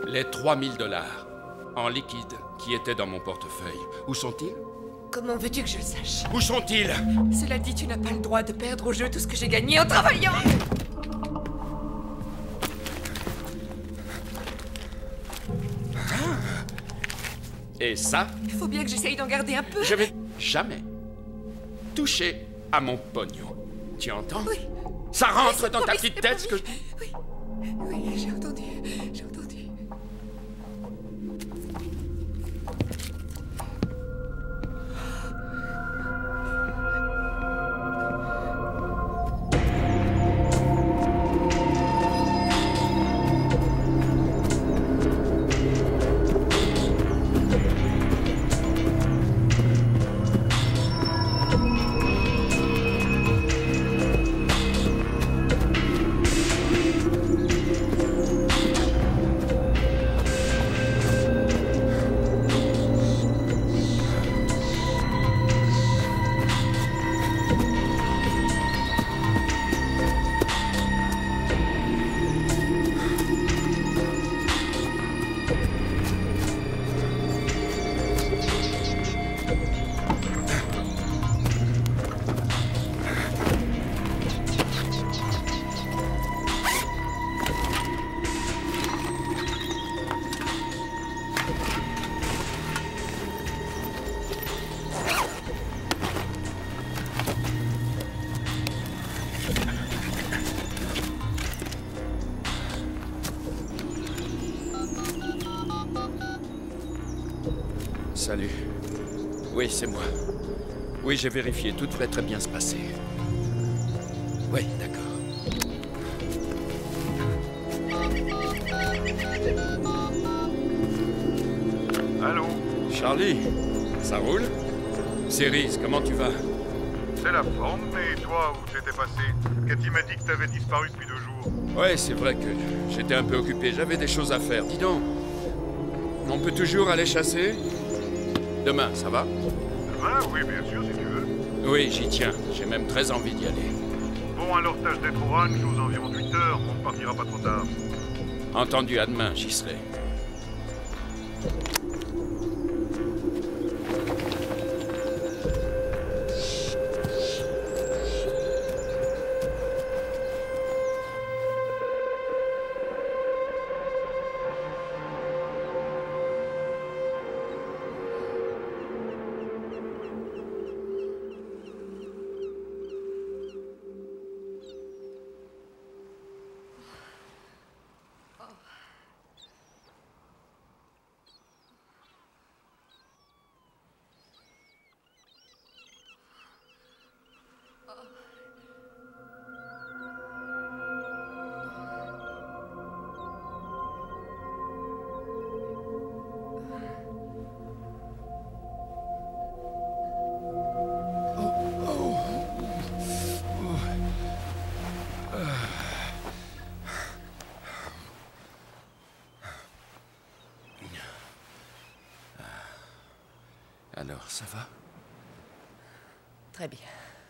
Les 3000 dollars en liquide qui étaient dans mon portefeuille. Où sont-ils? Comment veux-tu que je le sache? Où sont-ils? Cela dit, tu n'as pas le droit de perdre au jeu tout ce que j'ai gagné en travaillant. Et ça, Il faut bien que j'essaye d'en garder un peu. je vais jamais toucher à mon pognon. Tu entends? Oui. Ça rentre C'est dans ta promis, petite c'est tête ce que je... promis. Oui, oui, j'ai entendu, j'ai entendu. Salut. Oui, c'est moi. Oui, j'ai vérifié. Tout devrait très bien se passer. Oui, d'accord. Allô? Charlie, ça roule? Cerise, comment tu vas? C'est la forme, mais toi, où t'étais passé? Cathy m'a dit que t'avais disparu depuis 2 jours. Ouais, c'est vrai que j'étais un peu occupé. J'avais des choses à faire. Dis donc, on peut toujours aller chasser? Demain, ça va? Demain? Oui, bien sûr, si tu veux. Oui, j'y tiens. J'ai même très envie d'y aller. Bon, alors tâche d'être au ranch aux environs de 8 heures. On ne partira pas trop tard. Entendu, à demain, j'y serai. Alors, ça va? Très bien.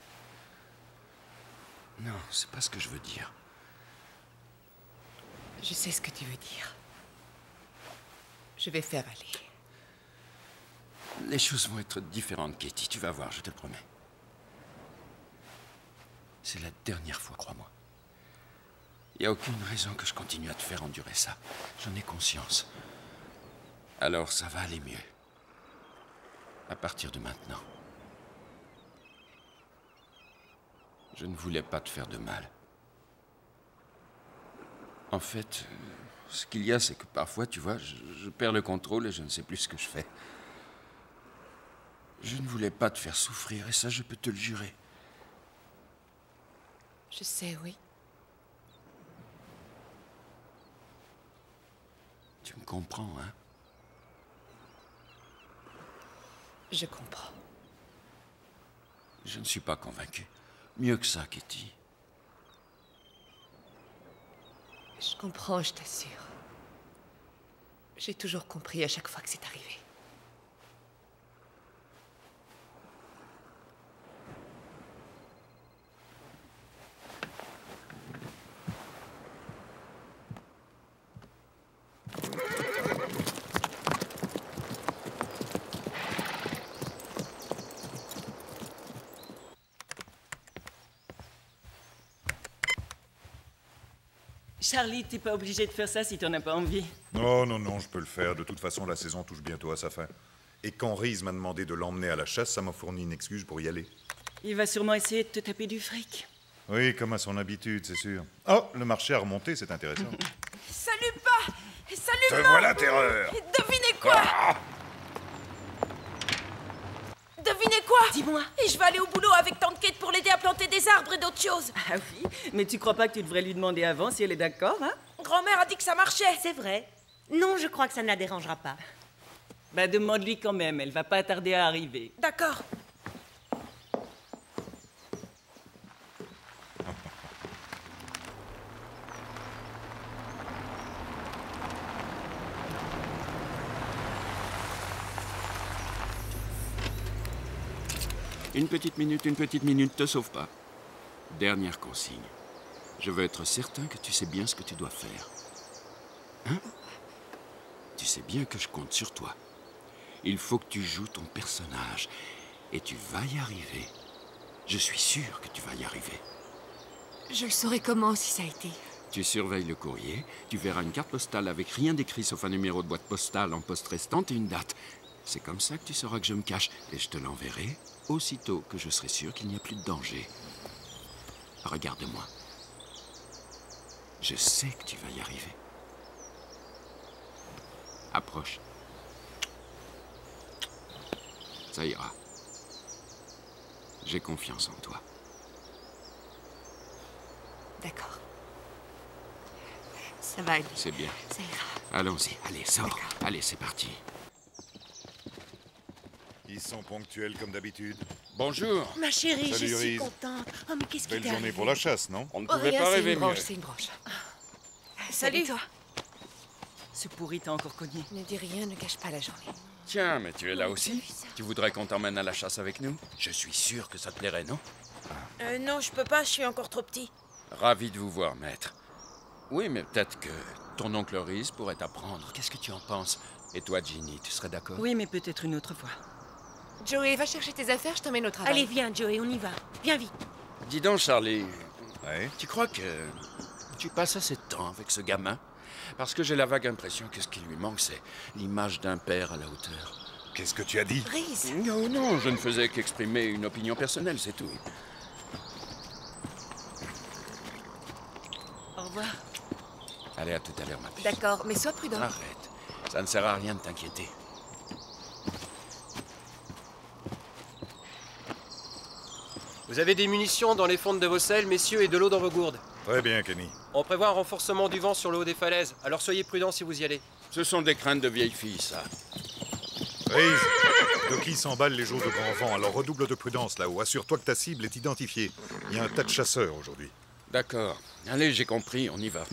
Non, c'est pas ce que je veux dire. Je sais ce que tu veux dire. Je vais faire aller. Les choses vont être différentes, Katie. Tu vas voir, je te le promets. C'est la dernière fois, crois-moi. Il n'y a aucune raison que je continue à te faire endurer ça. J'en ai conscience. Alors, ça va aller mieux. À partir de maintenant. Je ne voulais pas te faire de mal. En fait, ce qu'il y a, c'est que parfois, tu vois, je perds le contrôle et je ne sais plus ce que je fais. Je ne voulais pas te faire souffrir, et ça, je peux te le jurer. Je sais, oui. Tu me comprends, hein? Je comprends. Je ne suis pas convaincu. Mieux que ça, Katie. Je comprends, je t'assure. J'ai toujours compris à chaque fois que c'est arrivé. Charlie, t'es pas obligé de faire ça si t'en as pas envie. Non, non, non, je peux le faire. De toute façon, la saison touche bientôt à sa fin. Et quand Reese m'a demandé de l'emmener à la chasse, ça m'a fourni une excuse pour y aller. Il va sûrement essayer de te taper du fric. Oui, comme à son habitude, c'est sûr. Oh, le marché a remonté, c'est intéressant. Salut pas! Salut Te pas! voilà, terreur! Devinez quoi? Devinez quoi? Dis-moi. Et je vais aller au boulot avec Tante Kate pour l'aider à planter des arbres et d'autres choses. Ah oui, mais tu crois pas que tu devrais lui demander avant si elle est d'accord, hein? Grand-mère a dit que ça marchait. C'est vrai. Non, je crois que ça ne la dérangera pas. Bah demande-lui quand même, elle va pas tarder à arriver. D'accord. Une petite minute, te sauve pas. Dernière consigne. Je veux être certain que tu sais bien ce que tu dois faire. Hein? Tu sais bien que je compte sur toi. Il faut que tu joues ton personnage. Et tu vas y arriver. Je suis sûr que tu vas y arriver. Je le saurais comment si ça a été. Tu surveilles le courrier, tu verras une carte postale avec rien d'écrit sauf un numéro de boîte postale en poste restante et une date. C'est comme ça que tu sauras que je me cache et je te l'enverrai aussitôt que je serai sûr qu'il n'y a plus de danger. Regarde-moi. Je sais que tu vas y arriver. Approche. Ça ira. J'ai confiance en toi. D'accord. Ça va aller. C'est bien. Ça ira. Allons-y. Allez, sors. Allez, c'est parti. Ils sont ponctuels comme d'habitude. Bonjour. Ma chérie, Salut, je suis Reese. contente. Oh, mais qu'est-ce qui Belle t'est journée arrivé? pour la chasse, non? On ne Oh, pouvait rien, pas c'est rêver une mieux. branche, c'est une branche. Salut. toi. Ce pourri t'a encore cogné. Ne dis rien, ne gâche pas la journée. Tiens, mais tu es là aussi. vu ça. Tu voudrais qu'on t'emmène à la chasse avec nous? Je suis sûr que ça te plairait, non? Non, je peux pas, je suis encore trop petit. Ravi de vous voir, maître. Oui, mais peut-être que ton oncle Reese pourrait t'apprendre. Qu'est-ce que tu en penses? Et toi, Ginny, tu serais d'accord? Oui, mais peut-être une autre fois. Joey, va chercher tes affaires, je t'emmène au travail. Allez, viens, Joey, on y va. Viens vite. Dis donc, Charlie, Ouais. tu crois que tu passes assez de temps avec ce gamin? Parce que j'ai la vague impression que ce qui lui manque, c'est l'image d'un père à la hauteur. Qu'est-ce que tu as dit? Reese, Non, non, je ne faisais qu'exprimer une opinion personnelle, c'est tout. Au revoir. Allez, à tout à l'heure, ma puce. d'accord, mais sois prudent. Arrête. Ça ne sert à rien de t'inquiéter. Vous avez des munitions dans les fondes de vos selles, messieurs, et de l'eau dans vos gourdes. Très bien, Kenny. On prévoit un renforcement du vent sur le haut des falaises, alors soyez prudents si vous y allez. Ce sont des craintes de vieilles filles, ça. Reese, Doki s'emballe les jours de grand vent, alors redouble de prudence là-haut. Assure-toi que ta cible est identifiée. Il y a un tas de chasseurs aujourd'hui. D'accord. Allez, j'ai compris, on y va.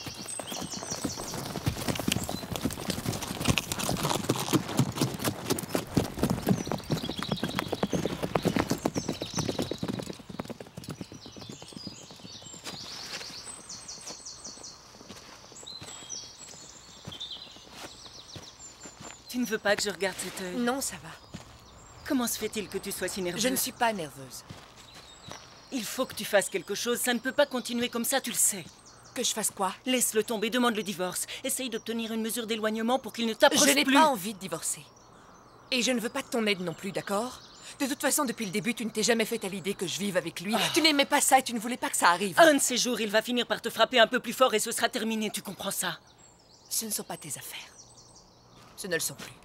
Tu ne veux pas que je regarde cet œil? Non, ça va. Comment se fait-il que tu sois si nerveuse? Je ne suis pas nerveuse. Il faut que tu fasses quelque chose, ça ne peut pas continuer comme ça, tu le sais. Que je fasse quoi? Laisse-le tomber, demande le divorce. Essaye d'obtenir une mesure d'éloignement pour qu'il ne t'approche Je plus. n'ai pas envie de divorcer. Et je ne veux pas de ton aide non plus, d'accord? De toute façon, depuis le début, tu ne t'es jamais fait à l'idée que je vive avec lui. Tu n'aimais pas ça et tu ne voulais pas que ça arrive. Un de ces jours, il va finir par te frapper un peu plus fort et ce sera terminé, tu comprends ça? Ce ne sont pas tes affaires. Ce ne le sont plus.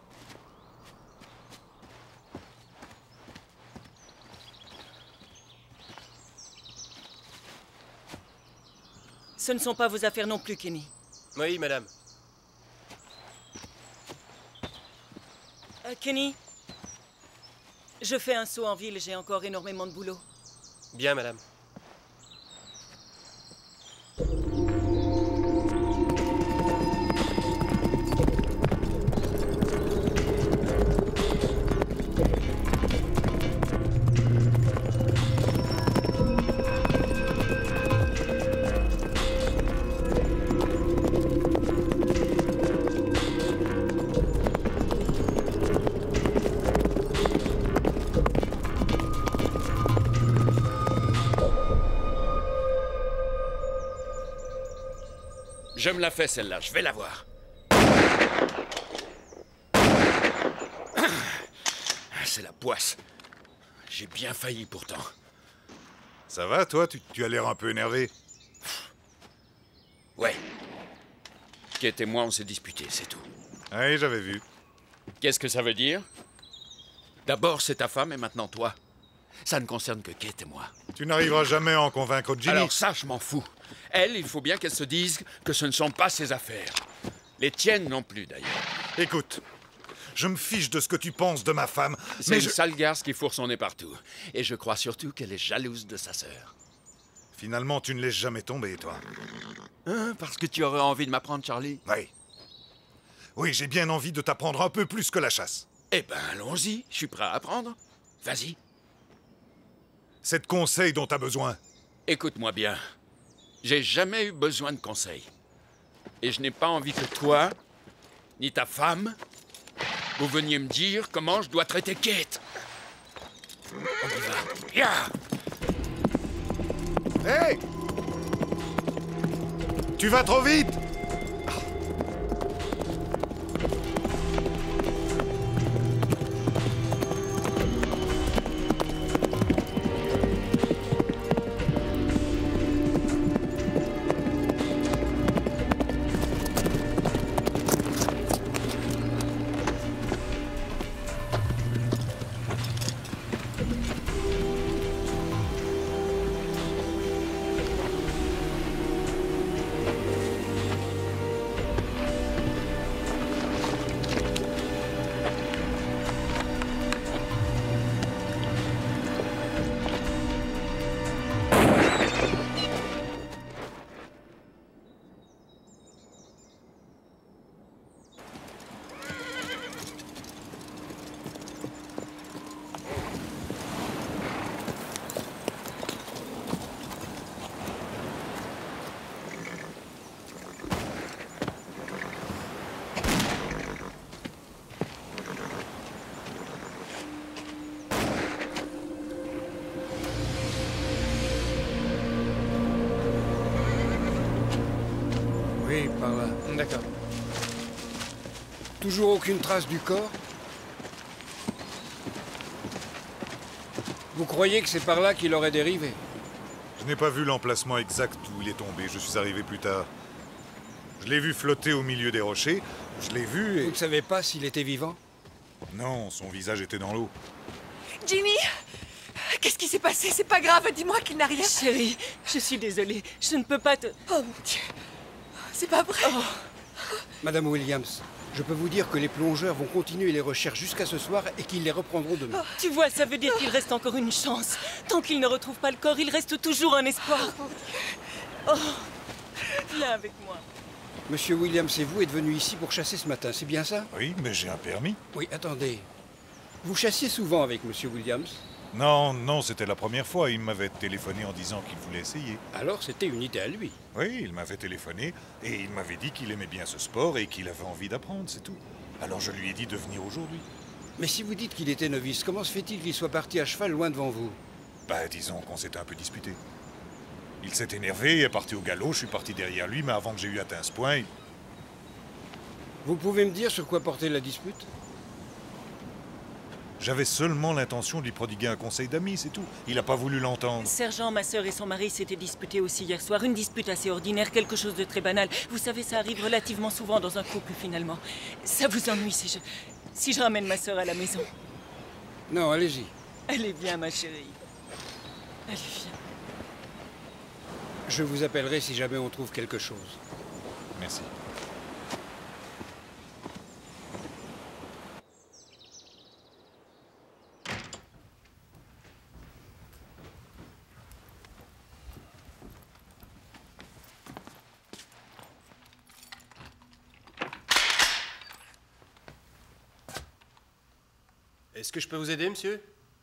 Ce ne sont pas vos affaires non plus, Kenny. Oui, madame. Kenny? Je fais un saut en ville, j'ai encore énormément de boulot. Bien, madame. Je me la fais celle-là, je vais la voir. C'est la poisse. J'ai bien failli pourtant. Ça va, toi? Tu as l'air un peu énervé. Ouais. Kate et moi, on s'est disputés, c'est tout. Oui, j'avais vu. Qu'est-ce que ça veut dire? D'abord, c'est ta femme et maintenant toi. Ça ne concerne que Kate et moi. Tu n'arriveras jamais à en convaincre Ginny. Alors ça, je m'en fous. Elle, il faut bien qu'elle se dise que ce ne sont pas ses affaires. Les tiennes non plus, d'ailleurs. Écoute, je me fiche de ce que tu penses de ma femme, C'est mais une sale garce qui fourre son nez partout. Et je crois surtout qu'elle est jalouse de sa sœur. Finalement, tu ne laisses jamais tomber, toi. Hein, parce que tu aurais envie de m'apprendre, Charlie? Oui. Oui, j'ai bien envie de t'apprendre un peu plus que la chasse. Eh ben, allons-y. Je suis prêt à apprendre. Vas-y. C'est de conseils dont t'as besoin. Écoute-moi bien. J'ai jamais eu besoin de conseils. Et je n'ai pas envie que toi, ni ta femme, vous veniez me dire comment je dois traiter Kate. On y va. Ya! Hé! Tu vas trop vite! Oui, par là. D'accord. Toujours aucune trace du corps? Vous croyez que c'est par là qu'il aurait dérivé? Je n'ai pas vu l'emplacement exact où il est tombé. Je suis arrivé plus tard. Je l'ai vu flotter au milieu des rochers. Je l'ai vu Vous et... ne savez pas s'il était vivant? Non, son visage était dans l'eau. Jimmy! Qu'est-ce qui s'est passé? C'est pas grave, dis-moi qu'il n'a rien. Chérie, je suis désolée. Je ne peux pas te... Oh mon Dieu. C'est pas vrai. Madame Williams, je peux vous dire que les plongeurs vont continuer les recherches jusqu'à ce soir et qu'ils les reprendront demain. Tu vois, ça veut dire qu'il reste encore une chance. Tant qu'ils ne retrouvent pas le corps, il reste toujours un espoir. Oh, viens avec moi. Monsieur Williams et vous êtes venus ici pour chasser ce matin, c'est bien ça? Oui, mais j'ai un permis. Oui, attendez. Vous chassiez souvent avec Monsieur Williams? Non, non, c'était la première fois. Il m'avait téléphoné en disant qu'il voulait essayer. Alors c'était une idée à lui. Oui, il m'avait téléphoné et il m'avait dit qu'il aimait bien ce sport et qu'il avait envie d'apprendre, c'est tout. Alors je lui ai dit de venir aujourd'hui. Mais si vous dites qu'il était novice, comment se fait-il qu'il soit parti à cheval loin devant vous? Bah, disons qu'on s'était un peu disputé. Il s'est énervé, est parti au galop, je suis parti derrière lui, mais avant que j'ai eu atteint ce point, Vous pouvez me dire sur quoi portait la dispute? j'avais seulement l'intention de lui prodiguer un conseil d'ami, c'est tout. Il n'a pas voulu l'entendre. Sergent, ma sœur et son mari s'étaient disputés aussi hier soir. Une dispute assez ordinaire, quelque chose de très banal. Vous savez, ça arrive relativement souvent dans un couple, finalement. Ça vous ennuie si je ramène ma sœur à la maison? Non, allez-y. Allez, viens, ma chérie. Allez, viens. Je vous appellerai si jamais on trouve quelque chose. Merci. Est-ce que je peux vous aider, monsieur?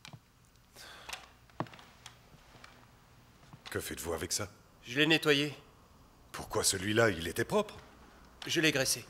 Que faites-vous avec ça? Je l'ai nettoyé. Pourquoi celui-là, il était propre? Je l'ai graissé.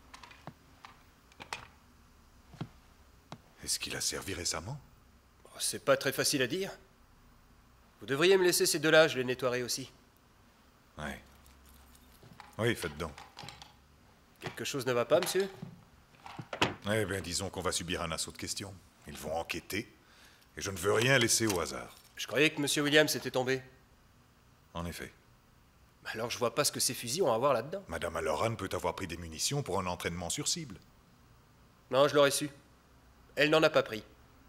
Est-ce qu'il a servi récemment? Oh, c'est pas très facile à dire. Vous devriez me laisser ces deux-là, je les nettoierai aussi. Ouais. Oui, faites donc. Quelque chose ne va pas, monsieur? Eh bien, disons qu'on va subir un assaut de questions. Ils vont enquêter, et je ne veux rien laisser au hasard. Je croyais que monsieur Williams était tombé. En effet. Alors je vois pas ce que ces fusils ont à voir là-dedans. Madame Halloran peut avoir pris des munitions pour un entraînement sur cible. Non, je l'aurais su. Elle n'en a pas pris.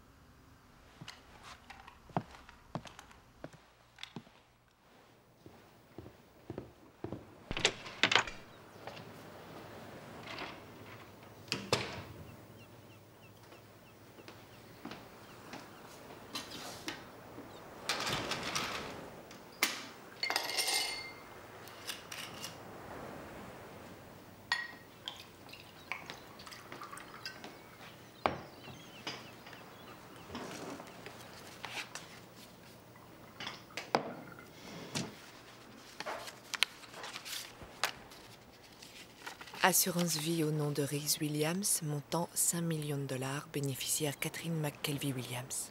Assurance vie au nom de Rhys Williams, montant 5 millions de dollars, bénéficiaire Catherine McKelvey Williams.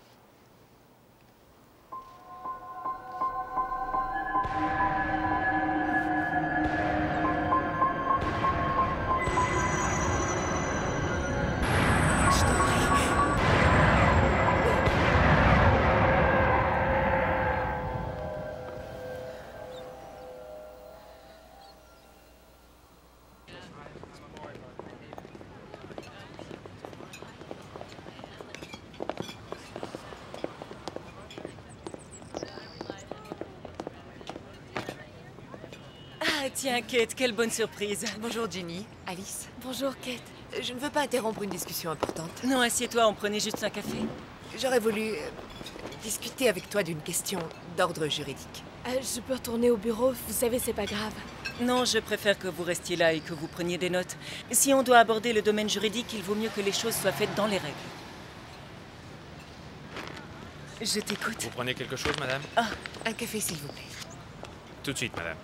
Ah, tiens, Kate, quelle bonne surprise. Bonjour Ginny, Alice. Bonjour, Kate. Je ne veux pas interrompre une discussion importante. Non, assieds-toi, on prenait juste un café. J'aurais voulu discuter avec toi d'une question d'ordre juridique. Je peux retourner au bureau, vous savez, c'est pas grave. Non, je préfère que vous restiez là et que vous preniez des notes. Si on doit aborder le domaine juridique, il vaut mieux que les choses soient faites dans les règles. Je t'écoute. Vous prenez quelque chose, madame? Ah, un café s'il vous plaît. Tout de suite, madame.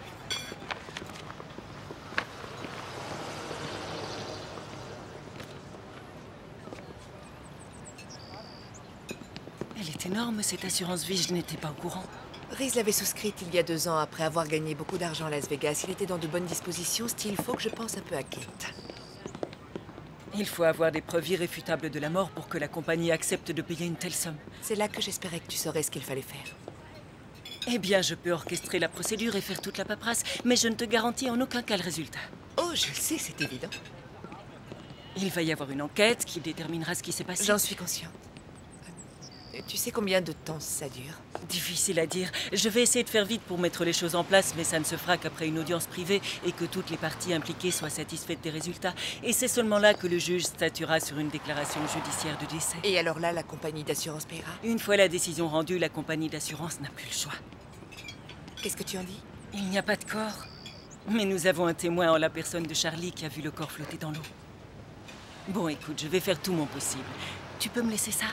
Elle est énorme, cette assurance vie, je n'étais pas au courant. Rhys l'avait souscrite il y a 2 ans après avoir gagné beaucoup d'argent à Las Vegas. Il était dans de bonnes dispositions, style faut que je pense un peu à Kate. Il faut avoir des preuves irréfutables de la mort pour que la compagnie accepte de payer une telle somme. C'est là que j'espérais que tu saurais ce qu'il fallait faire. Eh bien, je peux orchestrer la procédure et faire toute la paperasse, mais je ne te garantis en aucun cas le résultat. Oh, je le sais, c'est évident. Il va y avoir une enquête qui déterminera ce qui s'est passé. J'en suis consciente. Tu sais combien de temps ça dure? Difficile à dire. Je vais essayer de faire vite pour mettre les choses en place, mais ça ne se fera qu'après une audience privée et que toutes les parties impliquées soient satisfaites des résultats. Et c'est seulement là que le juge statuera sur une déclaration judiciaire de décès. Et alors là, la compagnie d'assurance paiera? Une fois la décision rendue, la compagnie d'assurance n'a plus le choix. Qu'est-ce que tu en dis? Il n'y a pas de corps. Mais nous avons un témoin en la personne de Charlie qui a vu le corps flotter dans l'eau. Bon, écoute, je vais faire tout mon possible. Tu peux me laisser ça?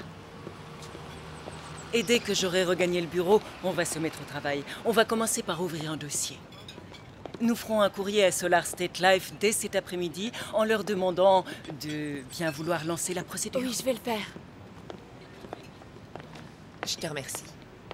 Et dès que j'aurai regagné le bureau, on va se mettre au travail. On va commencer par ouvrir un dossier. Nous ferons un courrier à Solar State Life dès cet après-midi en leur demandant de bien vouloir lancer la procédure. Oui, je vais le faire. Je te remercie.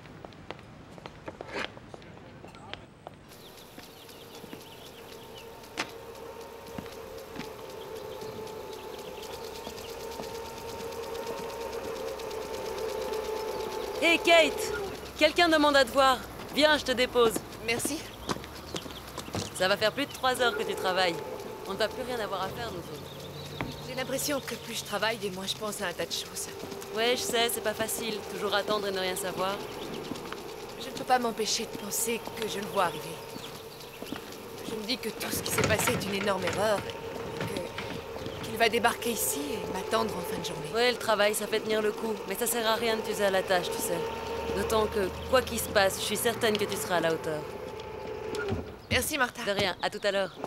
Hé Kate, quelqu'un demande à te voir. Viens, je te dépose. Merci. Ça va faire plus de 3 heures que tu travailles. On ne va plus rien avoir à faire, nous autres. J'ai l'impression que plus je travaille, et moins je pense à un tas de choses. Ouais, je sais, c'est pas facile. Toujours attendre et ne rien savoir. Je ne peux pas m'empêcher de penser que je le vois arriver. Je me dis que tout ce qui s'est passé est une énorme erreur, et qu'il va débarquer ici et m'attendre en fin de journée. Ouais, le travail, ça fait tenir le coup. Mais ça sert à rien de t'user à la tâche, tu sais. D'autant que, quoi qu'il se passe, je suis certaine que tu seras à la hauteur. Merci, Martha. De rien, à tout à l'heure.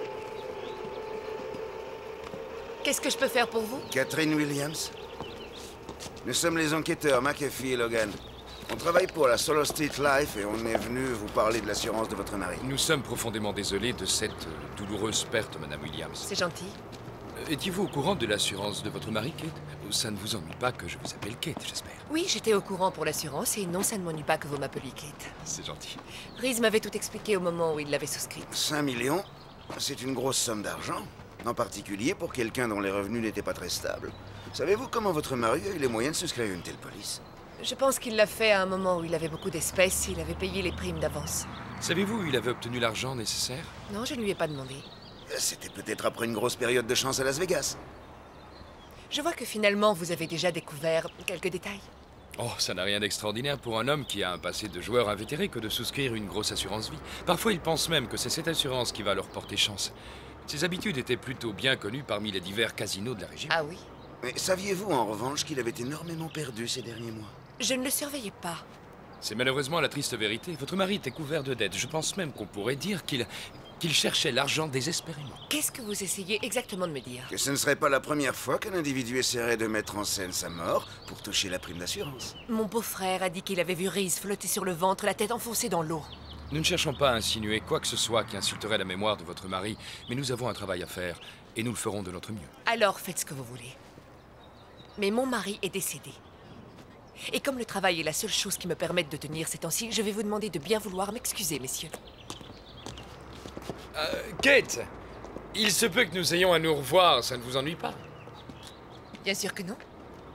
Qu'est-ce que je peux faire pour vous? Catherine Williams. Nous sommes les enquêteurs, McAfee et Logan. On travaille pour la Solar State Life et on est venu vous parler de l'assurance de votre mari. Nous sommes profondément désolés de cette douloureuse perte, Madame Williams. C'est gentil. Étiez-vous au courant de l'assurance de votre mari, Kate? Ça ne vous ennuie pas que je vous appelle Kate, j'espère. Oui, j'étais au courant pour l'assurance, et non, ça ne m'ennuie pas que vous m'appeliez Kate. C'est gentil. Rhys m'avait tout expliqué au moment où il l'avait souscrite. 5 millions? C'est une grosse somme d'argent, en particulier pour quelqu'un dont les revenus n'étaient pas très stables. Savez-vous comment votre mari a eu les moyens de souscrire une telle police? Je pense qu'il l'a fait à un moment où il avait beaucoup d'espèces et il avait payé les primes d'avance. Savez-vous où il avait obtenu l'argent nécessaire? Non, je ne lui ai pas demandé. C'était peut-être après une grosse période de chance à Las Vegas. Je vois que finalement, vous avez déjà découvert quelques détails. Oh, ça n'a rien d'extraordinaire pour un homme qui a un passé de joueur invétéré que de souscrire une grosse assurance vie. Parfois, ils pensent même que c'est cette assurance qui va leur porter chance. Ses habitudes étaient plutôt bien connues parmi les divers casinos de la région. Ah oui? Mais saviez-vous en revanche qu'il avait énormément perdu ces derniers mois? Je ne le surveillais pas. C'est malheureusement la triste vérité. Votre mari était couvert de dettes. Je pense même qu'on pourrait dire qu'il cherchait l'argent désespérément. Qu'est-ce que vous essayez exactement de me dire? Que ce ne serait pas la première fois qu'un individu essaierait de mettre en scène sa mort pour toucher la prime d'assurance. Mon beau-frère a dit qu'il avait vu Reese flotter sur le ventre, la tête enfoncée dans l'eau. Nous ne cherchons pas à insinuer quoi que ce soit qui insulterait la mémoire de votre mari, mais nous avons un travail à faire, et nous le ferons de notre mieux. Alors faites ce que vous voulez. Mais mon mari est décédé. Et comme le travail est la seule chose qui me permette de tenir ces temps-ci, je vais vous demander de bien vouloir m'excuser, messieurs. Kate! Il se peut que nous ayons à nous revoir, ça ne vous ennuie pas? Bien sûr que non.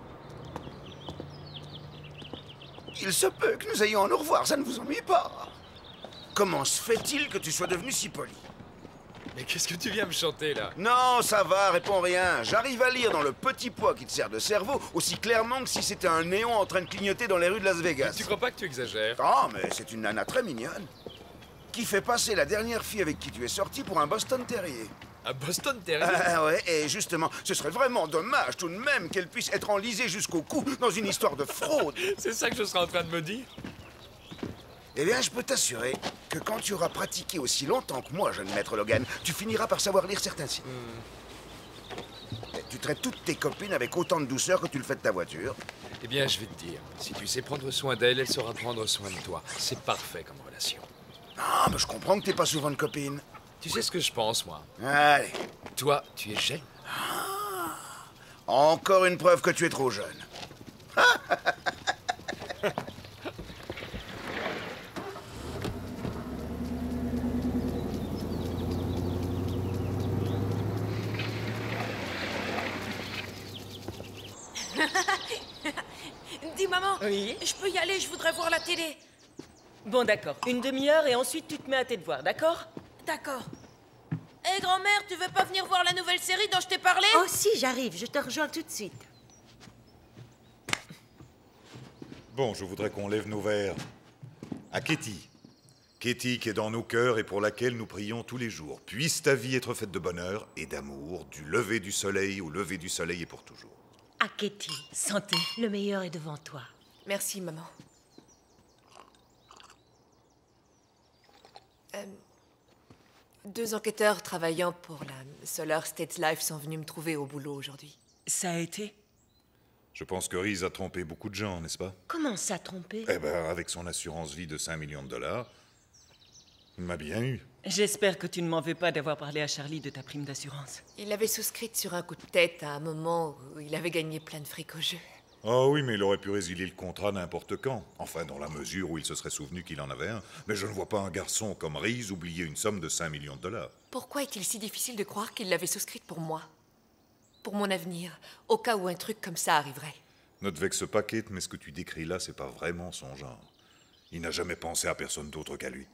Il se peut que nous ayons à nous revoir, ça ne vous ennuie pas. Comment se fait-il que tu sois devenu si poli? Mais qu'est-ce que tu viens me chanter, là? Non, ça va, réponds rien. J'arrive à lire dans le petit pois qui te sert de cerveau aussi clairement que si c'était un néon en train de clignoter dans les rues de Las Vegas. Tu crois pas que tu exagères? Ah, mais c'est une nana très mignonne. Qui fait passer la dernière fille avec qui tu es sorti pour un Boston Terrier. Un Boston Terrier? Ah ouais, et justement, ce serait vraiment dommage tout de même qu'elle puisse être enlisée jusqu'au cou dans une histoire de fraude. C'est ça que je serais en train de me dire? Eh bien, je peux t'assurer que quand tu auras pratiqué aussi longtemps que moi, jeune maître Logan, tu finiras par savoir lire certains signes. Et tu traites toutes tes copines avec autant de douceur que tu le fais de ta voiture. Eh bien, je vais te dire, si tu sais prendre soin d'elle, elle saura prendre soin de toi. C'est parfait comme relation. Ah, mais je comprends que t'aies pas souvent de copines. Tu sais ce que je pense, moi? Allez. Toi, tu es jeune. Encore une preuve que tu es trop jeune. Dis, maman, Oui? je peux y aller, je voudrais voir la télé. Bon, d'accord. Une demi-heure et ensuite tu te mets à tes devoirs, d'accord? D'accord. Hé, grand-mère, tu veux pas venir voir la nouvelle série dont je t'ai parlé? Oh si, j'arrive, je te rejoins tout de suite. Bon, je voudrais qu'on lève nos verres à Katie. Katie qui est dans nos cœurs et pour laquelle nous prions tous les jours. Puisse ta vie être faite de bonheur et d'amour, du lever du soleil au lever du soleil et pour toujours. À Katie, Santé. le meilleur est devant toi. Merci, maman. Deux enquêteurs travaillant pour la Solar State Life sont venus me trouver au boulot aujourd'hui. Ça a été? Je pense que Reese a trompé beaucoup de gens, n'est-ce pas? Comment ça, trompé? Eh ben, avec son assurance vie de 5 millions de dollars, il m'a bien eu. J'espère que tu ne m'en veux pas d'avoir parlé à Charlie de ta prime d'assurance. Il l'avait souscrite sur un coup de tête à un moment où il avait gagné plein de fric au jeu. Oh oui, mais il aurait pu résilier le contrat n'importe quand. Enfin, dans la mesure où il se serait souvenu qu'il en avait un. Mais je ne vois pas un garçon comme Reese oublier une somme de 5 millions de dollars. Pourquoi est-il si difficile de croire qu'il l'avait souscrite pour moi? Pour mon avenir, au cas où un truc comme ça arriverait. Ne te vexe pas, Kate, mais ce que tu décris là, c'est pas vraiment son genre. Il n'a jamais pensé à personne d'autre qu'à lui.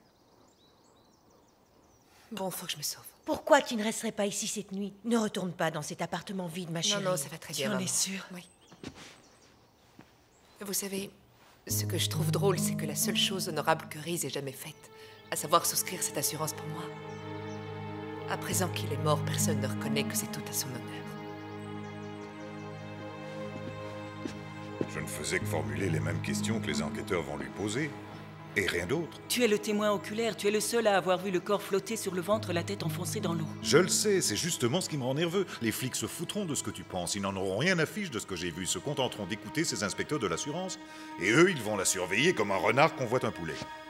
Bon, faut que je me sauve. Pourquoi tu ne resterais pas ici cette nuit? Ne retourne pas dans cet appartement vide, ma chérie. Non, ça va très bien, Tu en maman. es sûre? Oui. Vous savez, ce que je trouve drôle, c'est que la seule chose honorable que Reese ait jamais faite, à savoir souscrire cette assurance pour moi. À présent qu'il est mort, personne ne reconnaît que c'est tout à son honneur. Je ne faisais que formuler les mêmes questions que les enquêteurs vont lui poser. Et rien d'autre. Tu es le témoin oculaire, tu es le seul à avoir vu le corps flotter sur le ventre, la tête enfoncée dans l'eau. Je le sais, c'est justement ce qui me rend nerveux. Les flics se foutront de ce que tu penses. Ils n'en auront rien à fiche de ce que j'ai vu. Ils se contenteront d'écouter ces inspecteurs de l'assurance. Et eux, ils vont la surveiller comme un renard convoite un poulet.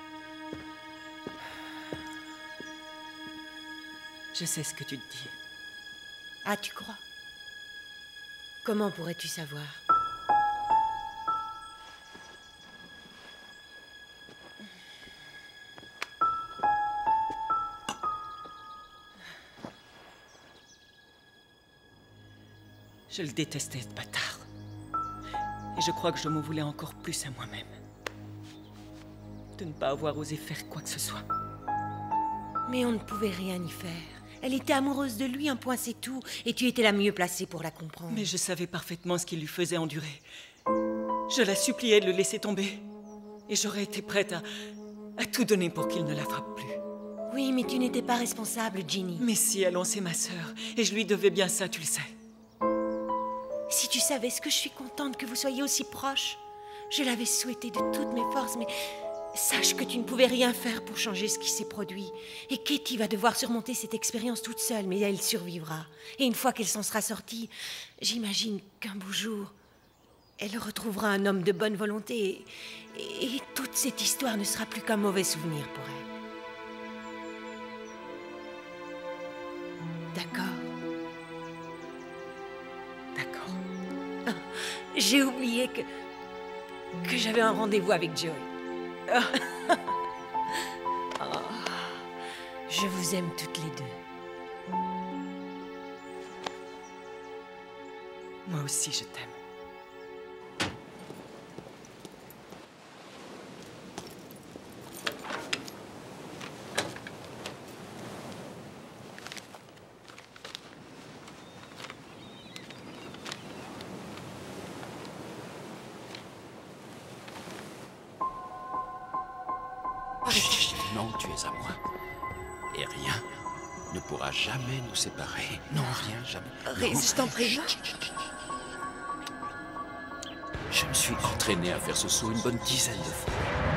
Je sais ce que tu te dis. Ah, tu crois? Comment pourrais-tu savoir? Je le détestais, ce bâtard. Et je crois que je m'en voulais encore plus à moi-même. De ne pas avoir osé faire quoi que ce soit. Mais on ne pouvait rien y faire. Elle était amoureuse de lui, un point c'est tout. Et tu étais la mieux placée pour la comprendre. Mais je savais parfaitement ce qui lui faisait endurer. Je la suppliais de le laisser tomber. Et j'aurais été prête à tout donner pour qu'il ne la frappe plus. Oui, mais tu n'étais pas responsable, Ginny. Mais si, allons, c'est ma sœur. Et je lui devais bien ça, tu le sais. Si tu savais ce que je suis contente que vous soyez aussi proches. Je l'avais souhaité de toutes mes forces, mais sache que tu ne pouvais rien faire pour changer ce qui s'est produit. Et Katie va devoir surmonter cette expérience toute seule, mais elle survivra. Et une fois qu'elle s'en sera sortie, j'imagine qu'un beau jour, elle retrouvera un homme de bonne volonté et toute cette histoire ne sera plus qu'un mauvais souvenir pour elle. D'accord. D'accord. Oh, j'ai oublié que j'avais un rendez-vous avec Joey. Oh, je vous aime toutes les deux. Moi aussi, je t'aime. Non, tu es à moi. Et rien ne pourra jamais nous séparer. Non, rien, jamais. Rhys, je t'en prie. Je me suis entraîné à faire ce saut une bonne dizaine de fois.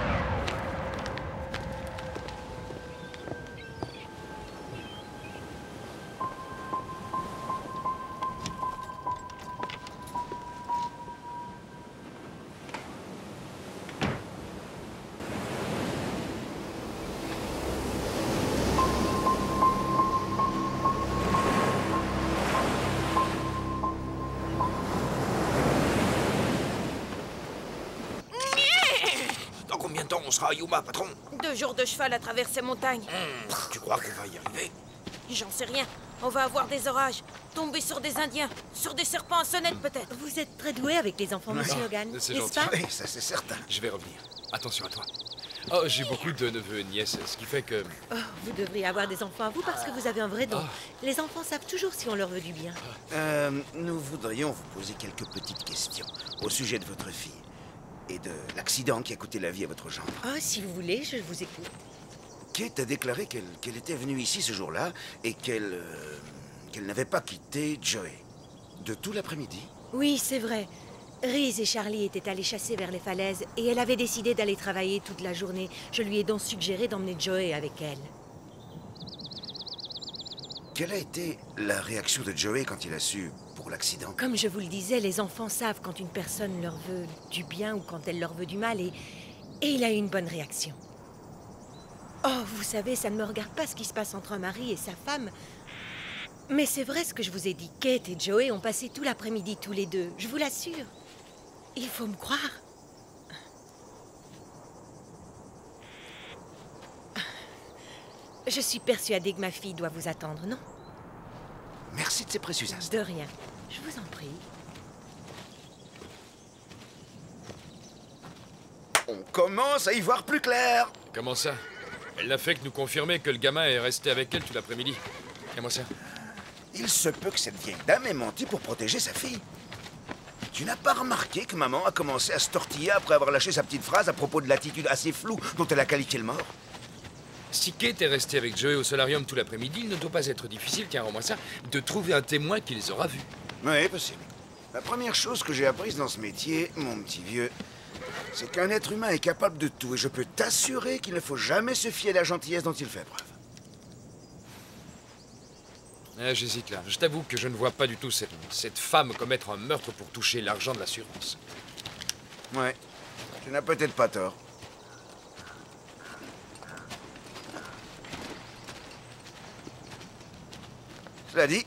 Combien de temps on sera à Yuma, patron? 2 jours de cheval à travers ces montagnes. Tu crois qu'on va y arriver? J'en sais rien. On va avoir des orages, tomber sur des Indiens, sur des serpents à sonnette peut-être. Vous êtes très doué avec les enfants, monsieur Logan, c'est n'est-ce gentil. pas? Oui, ça c'est certain. Je vais revenir. Attention à toi. Oh, j'ai beaucoup de neveux et nièces, ce qui fait que... Oh, vous devriez avoir des enfants à vous parce que vous avez un vrai don. Les enfants savent toujours si on leur veut du bien. Nous voudrions vous poser quelques petites questions au sujet de votre fille et de l'accident qui a coûté la vie à votre gendre. Oh, si vous voulez, je vous écoute. Kate a déclaré qu'elle était venue ici ce jour-là et qu'elle n'avait pas quitté Joey. De tout l'après-midi? Oui, c'est vrai. Rhys et Charlie étaient allés chasser vers les falaises et elle avait décidé d'aller travailler toute la journée. Je lui ai donc suggéré d'emmener Joey avec elle. Quelle a été la réaction de Joey quand il a su pour l'accident? Comme je vous le disais, les enfants savent quand une personne leur veut du bien ou quand elle leur veut du mal et il a eu une bonne réaction. Oh, vous savez, ça ne me regarde pas ce qui se passe entre un mari et sa femme. Mais c'est vrai ce que je vous ai dit. Kate et Joey ont passé tout l'après-midi tous les deux, je vous l'assure. Il faut me croire. Je suis persuadée que ma fille doit vous attendre, non? Merci de ces précieux instants. De rien. Je vous en prie. On commence à y voir plus clair. Comment ça? Elle n'a fait que nous confirmer que le gamin est resté avec elle tout l'après-midi. Et moi ça? Il se peut que cette vieille dame ait menti pour protéger sa fille. Tu n'as pas remarqué que maman a commencé à se tortiller après avoir lâché sa petite phrase à propos de l'attitude assez floue dont elle a qualifié le mort? Si Kate est restée avec Joey au solarium tout l'après-midi, il ne doit pas être difficile, car au moins ça, de trouver un témoin qui les aura vus. Oui, possible. La première chose que j'ai apprise dans ce métier, mon petit vieux, c'est qu'un être humain est capable de tout, et je peux t'assurer qu'il ne faut jamais se fier à la gentillesse dont il fait preuve. Ah, j'hésite là. Je t'avoue que je ne vois pas du tout cette femme commettre un meurtre pour toucher l'argent de l'assurance. Ouais, tu n'as peut-être pas tort. Cela dit,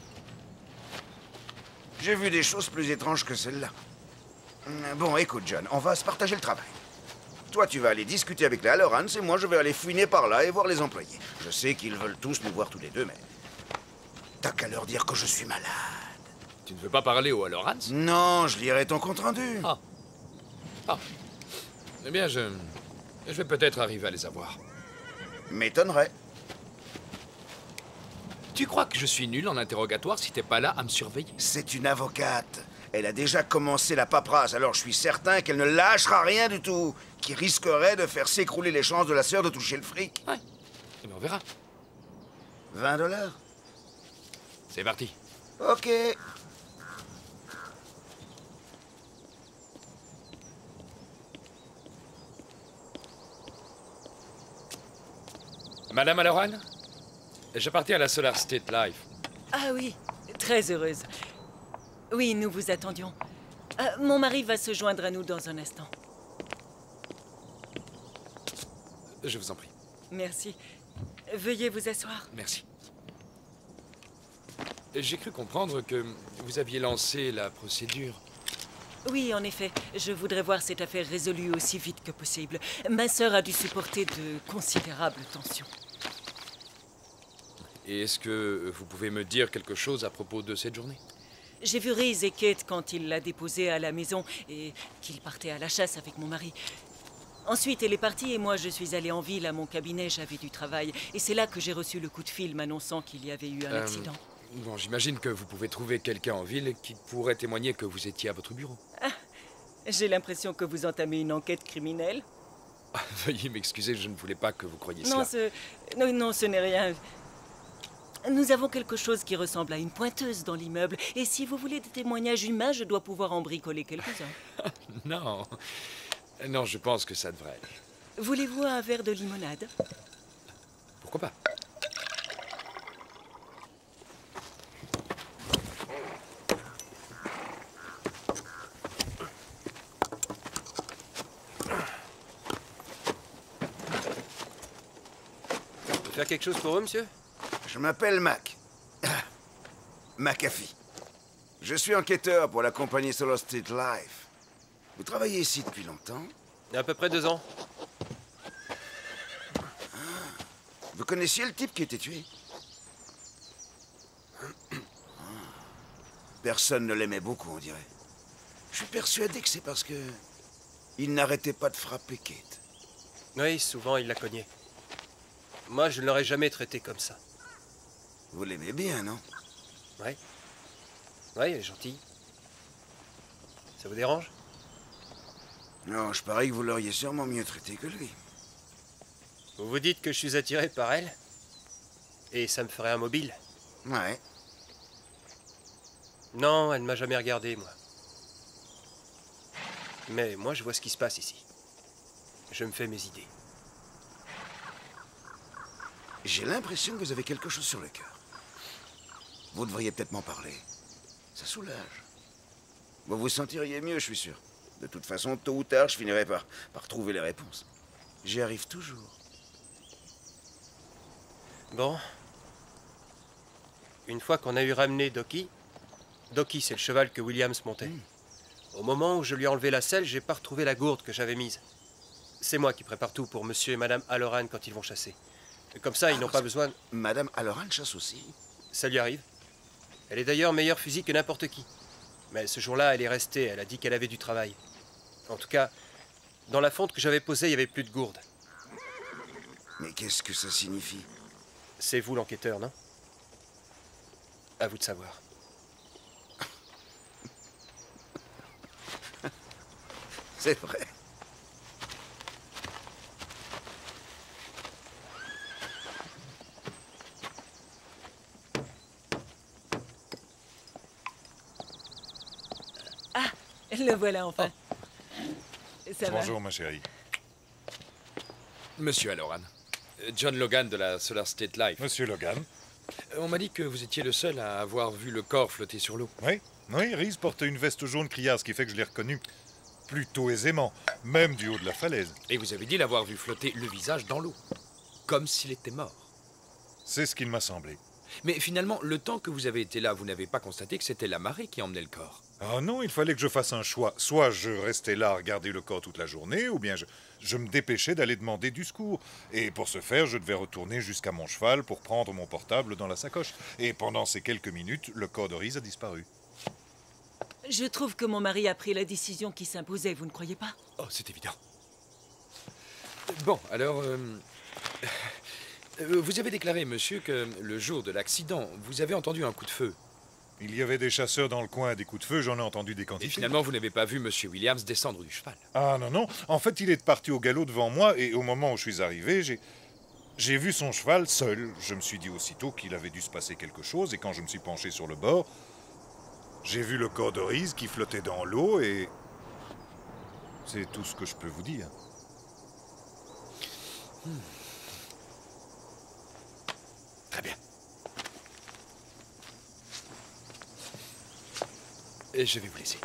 j'ai vu des choses plus étranges que celle-là. Bon, écoute, John, on va se partager le travail. Toi, tu vas aller discuter avec les Hallorans et moi, je vais aller fouiner par là et voir les employés. Je sais qu'ils veulent tous nous voir tous les deux, mais... T'as qu'à leur dire que je suis malade. Tu ne veux pas parler aux Hallorans? Non, je lirai ton compte-rendu. Ah. Ah. Eh bien, je vais peut-être arriver à les avoir. M'étonnerait. Tu crois que je suis nul en interrogatoire si t'es pas là à me surveiller? C'est une avocate. Elle a déjà commencé la paperasse, alors je suis certain qu'elle ne lâchera rien du tout, qui risquerait de faire s'écrouler les chances de la sœur de toucher le fric. Ouais. Eh bien, on verra. 20 $. C'est parti. Ok. Madame Halloran, j'appartiens à la Solar State Life. Ah oui, très heureuse. Oui, nous vous attendions. Mon mari va se joindre à nous dans un instant. Je vous en prie. Merci. Veuillez vous asseoir. Merci. J'ai cru comprendre que vous aviez lancé la procédure. Oui, en effet. Je voudrais voir cette affaire résolue aussi vite que possible. Ma sœur a dû supporter de considérables tensions. Et est-ce que vous pouvez me dire quelque chose à propos de cette journée? J'ai vu Reese et Kate quand il l'a déposée à la maison et qu'il partait à la chasse avec mon mari. Ensuite, elle est partie et moi, je suis allée en ville à mon cabinet, j'avais du travail. Et c'est là que j'ai reçu le coup de fil m'annonçant qu'il y avait eu un accident. Bon, j'imagine que vous pouvez trouver quelqu'un en ville qui pourrait témoigner que vous étiez à votre bureau. Ah, j'ai l'impression que vous entamez une enquête criminelle. Veuillez m'excuser, je ne voulais pas que vous croyiez Non, cela. non, ce n'est rien. Nous avons quelque chose qui ressemble à une pointeuse dans l'immeuble. Et si vous voulez des témoignages humains, je dois pouvoir en bricoler quelques-uns. Non. Non, je pense que ça devrait aller. Voulez-vous un verre de limonade? Pourquoi pas? On peut faire quelque chose pour eux, monsieur? Je m'appelle Mac. McAfee. Je suis enquêteur pour la compagnie Solar State Life. Vous travaillez ici depuis longtemps? À peu près 2 ans. Vous connaissiez le type qui a été tué? Personne ne l'aimait beaucoup, on dirait. Je suis persuadé que c'est parce que... il n'arrêtait pas de frapper Kate. Oui, souvent il la cognait. Moi, je ne l'aurais jamais traité comme ça. Vous l'aimez bien, non? Oui. Oui, elle est gentille. Ça vous dérange? Non, je parie que vous l'auriez sûrement mieux traité que lui. Vous vous dites que je suis attiré par elle? Et ça me ferait un mobile? Ouais. Non, elle ne m'a jamais regardé, moi. Mais moi, je vois ce qui se passe ici. Je me fais mes idées. J'ai l'impression que vous avez quelque chose sur le cœur. Vous devriez peut-être m'en parler. Ça soulage. Vous vous sentiriez mieux, je suis sûr. De toute façon, tôt ou tard, je finirai par trouver les réponses. J'y arrive toujours. Bon. Une fois qu'on a eu ramené Docky... Docky, c'est le cheval que Williams montait. Au moment où je lui ai enlevé la selle, j'ai pas retrouvé la gourde que j'avais mise. C'est moi qui prépare tout pour monsieur et madame Halloran quand ils vont chasser. Comme ça, ils n'ont pas besoin... Madame Halloran chasse aussi? Ça lui arrive. Elle est d'ailleurs meilleure fusil que n'importe qui. Mais ce jour-là, elle est restée. Elle a dit qu'elle avait du travail. En tout cas, dans la fonte que j'avais posée, il n'y avait plus de gourde. Mais qu'est-ce que ça signifie? C'est vous l'enquêteur, non? À vous de savoir. C'est vrai. Ah, le voilà enfin. Ça va? Bonjour, ma chérie. Monsieur Halloran. John Logan de la Solar State Life. Monsieur Logan. On m'a dit que vous étiez le seul à avoir vu le corps flotter sur l'eau. Oui, Reese portait une veste jaune criard, ce qui fait que je l'ai reconnu plutôt aisément, même du haut de la falaise. Et vous avez dit l'avoir vu flotter le visage dans l'eau, comme s'il était mort. C'est ce qu'il m'a semblé. Mais finalement, le temps que vous avez été là, vous n'avez pas constaté que c'était la marée qui emmenait le corps. Ah non, il fallait que je fasse un choix. Soit je restais là à regarder le corps toute la journée, ou bien je me dépêchais d'aller demander du secours. Et pour ce faire, je devais retourner jusqu'à mon cheval pour prendre mon portable dans la sacoche. Et pendant ces quelques minutes, le corps de Reese a disparu. Je trouve que mon mari a pris la décision qui s'imposait, vous ne croyez pas? Oh, c'est évident. Bon, alors... vous avez déclaré, monsieur, que le jour de l'accident, vous avez entendu un coup de feu. Il y avait des chasseurs dans le coin, des coups de feu, j'en ai entendu des quantités. Et finalement, vous n'avez pas vu monsieur Williams descendre du cheval. Ah non, non. En fait, il est parti au galop devant moi, et au moment où je suis arrivé, j'ai vu son cheval seul. Je me suis dit aussitôt qu'il avait dû se passer quelque chose, et quand je me suis penché sur le bord, j'ai vu le corps de Reese qui flottait dans l'eau, et... c'est tout ce que je peux vous dire. Très bien. Et je vais vous laisser.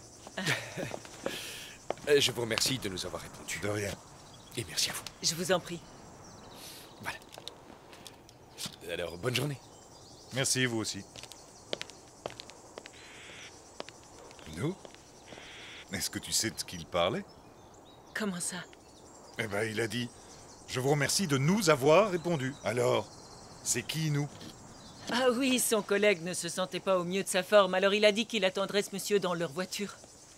Je vous remercie de nous avoir répondu. De rien. Et merci à vous. Je vous en prie. Voilà. Alors, bonne journée. Merci, vous aussi. Nous? Est-ce que tu sais de ce qu'il parlait? Comment ça? Eh ben, il a dit « Je vous remercie de nous avoir répondu. » Alors, c'est qui, nous? Ah oui, son collègue ne se sentait pas au mieux de sa forme, alors il a dit qu'il attendrait ce monsieur dans leur voiture.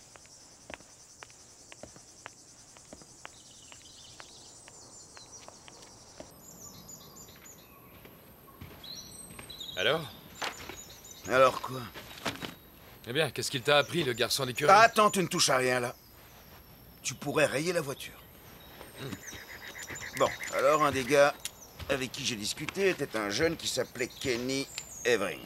Alors? Alors quoi? Eh bien, qu'est-ce qu'il t'a appris, le garçon d'écurie? Attends, tu ne touches à rien, là. Tu pourrais rayer la voiture. Bon, alors un des gars avec qui j'ai discuté était un jeune qui s'appelait Kenny Evering.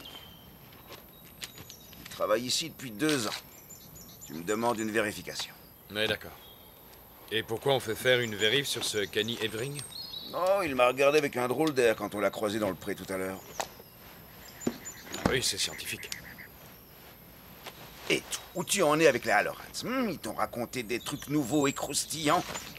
Il travaille ici depuis 2 ans. Tu me demandes une vérification. Oui, d'accord. Et pourquoi on fait faire une vérif sur ce Kenny Evering? Non, il m'a regardé avec un drôle d'air quand on l'a croisé dans le pré tout à l'heure. Oui, c'est scientifique. Et où tu en es avec les Hallorans? Ils t'ont raconté des trucs nouveaux et croustillants?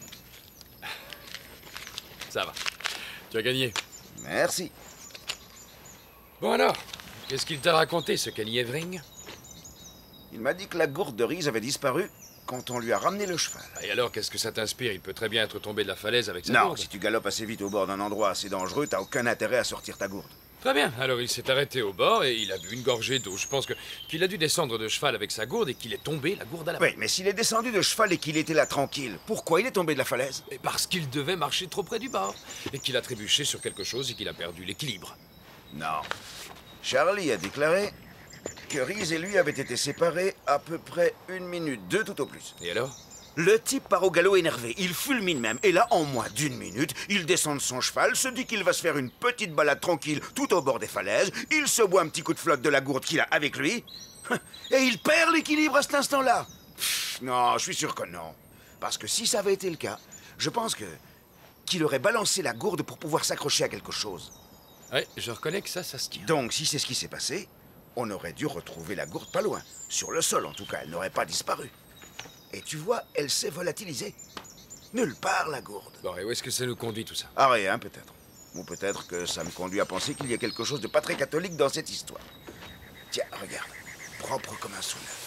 Ça va. Tu as gagné. Merci. Bon alors, qu'est-ce qu'il t'a raconté, ce Kenny Evering? Il m'a dit que la gourde de Reese avait disparu quand on lui a ramené le cheval. Et alors, qu'est-ce que ça t'inspire? Il peut très bien être tombé de la falaise avec sa Non, gourde. si tu galopes assez vite au bord d'un endroit assez dangereux, t'as aucun intérêt à sortir ta gourde. Très bien. Alors, il s'est arrêté au bord et il a bu une gorgée d'eau. Je pense qu'il a dû descendre de cheval avec sa gourde et qu'il est tombé, la gourde à la main. Oui, mais s'il est descendu de cheval et qu'il était là tranquille, pourquoi il est tombé de la falaise? Et parce qu'il devait marcher trop près du bord. Et qu'il a trébuché sur quelque chose et qu'il a perdu l'équilibre. Non. Charlie a déclaré que Reese et lui avaient été séparés à peu près 1 minute, 2 tout au plus. Et alors? Le type part au galop énervé, il fulmine même, et là, en moins d'1 minute, il descend de son cheval, se dit qu'il va se faire une petite balade tranquille tout au bord des falaises, il se boit un petit coup de flotte de la gourde qu'il a avec lui, et il perd l'équilibre à cet instant-là. Non, je suis sûr que non. Parce que si ça avait été le cas, je pense qu'il aurait balancé la gourde pour pouvoir s'accrocher à quelque chose. Oui, je reconnais que ça se tient. Donc, si c'est ce qui s'est passé, on aurait dû retrouver la gourde pas loin. Sur le sol, en tout cas, elle n'aurait pas disparu. Et tu vois, elle s'est volatilisée. Nulle part, la gourde. Bon, et où est-ce que ça nous conduit, tout ça? Ah, rien, peut-être. Ou peut-être que ça me conduit à penser qu'il y a quelque chose de pas très catholique dans cette histoire. Tiens, regarde. Propre comme un sou neuf.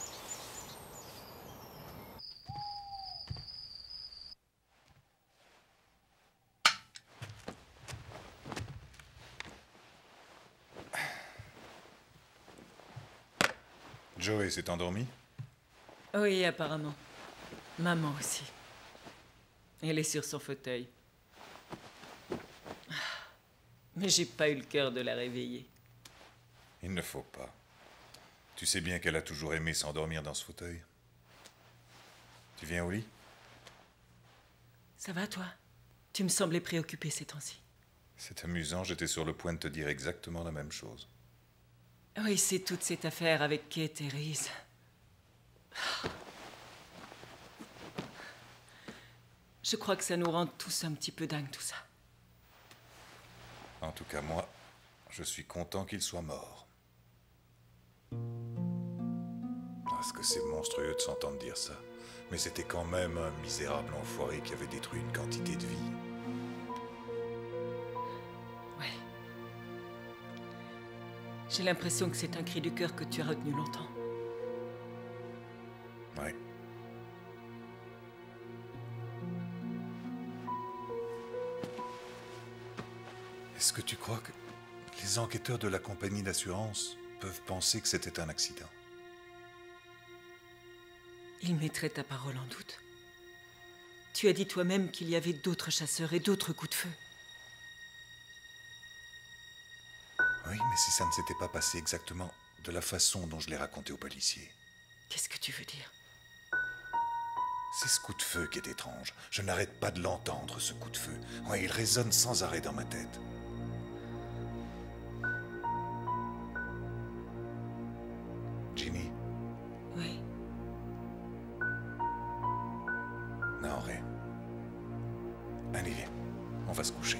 Joey s'est endormi? Oui, apparemment. Maman aussi. Elle est sur son fauteuil. Mais j'ai pas eu le cœur de la réveiller. Il ne faut pas. Tu sais bien qu'elle a toujours aimé s'endormir dans ce fauteuil. Tu viens au lit? Ça va, toi? Tu me semblais préoccupé ces temps-ci. C'est amusant, j'étais sur le point de te dire exactement la même chose. Oui, c'est toute cette affaire avec Kate et Reese. Je crois que ça nous rend tous un petit peu dingues, tout ça. En tout cas, moi, je suis content qu'il soit mort. Parce que c'est monstrueux de s'entendre dire ça. Mais c'était quand même un misérable enfoiré qui avait détruit une quantité de vie. Ouais. J'ai l'impression que c'est un cri du cœur que tu as retenu longtemps. Ouais. Est-ce que tu crois que les enquêteurs de la compagnie d'assurance peuvent penser que c'était un accident? Il mettrait ta parole en doute. Tu as dit toi-même qu'il y avait d'autres chasseurs et d'autres coups de feu. Oui, mais si ça ne s'était pas passé exactement de la façon dont je l'ai raconté aux policiers. Qu'est-ce que tu veux dire? C'est ce coup de feu qui est étrange. Je n'arrête pas de l'entendre, ce coup de feu. Ouais, il résonne sans arrêt dans ma tête. Ginny? Oui. Non, rien. Allez, viens. On va se coucher.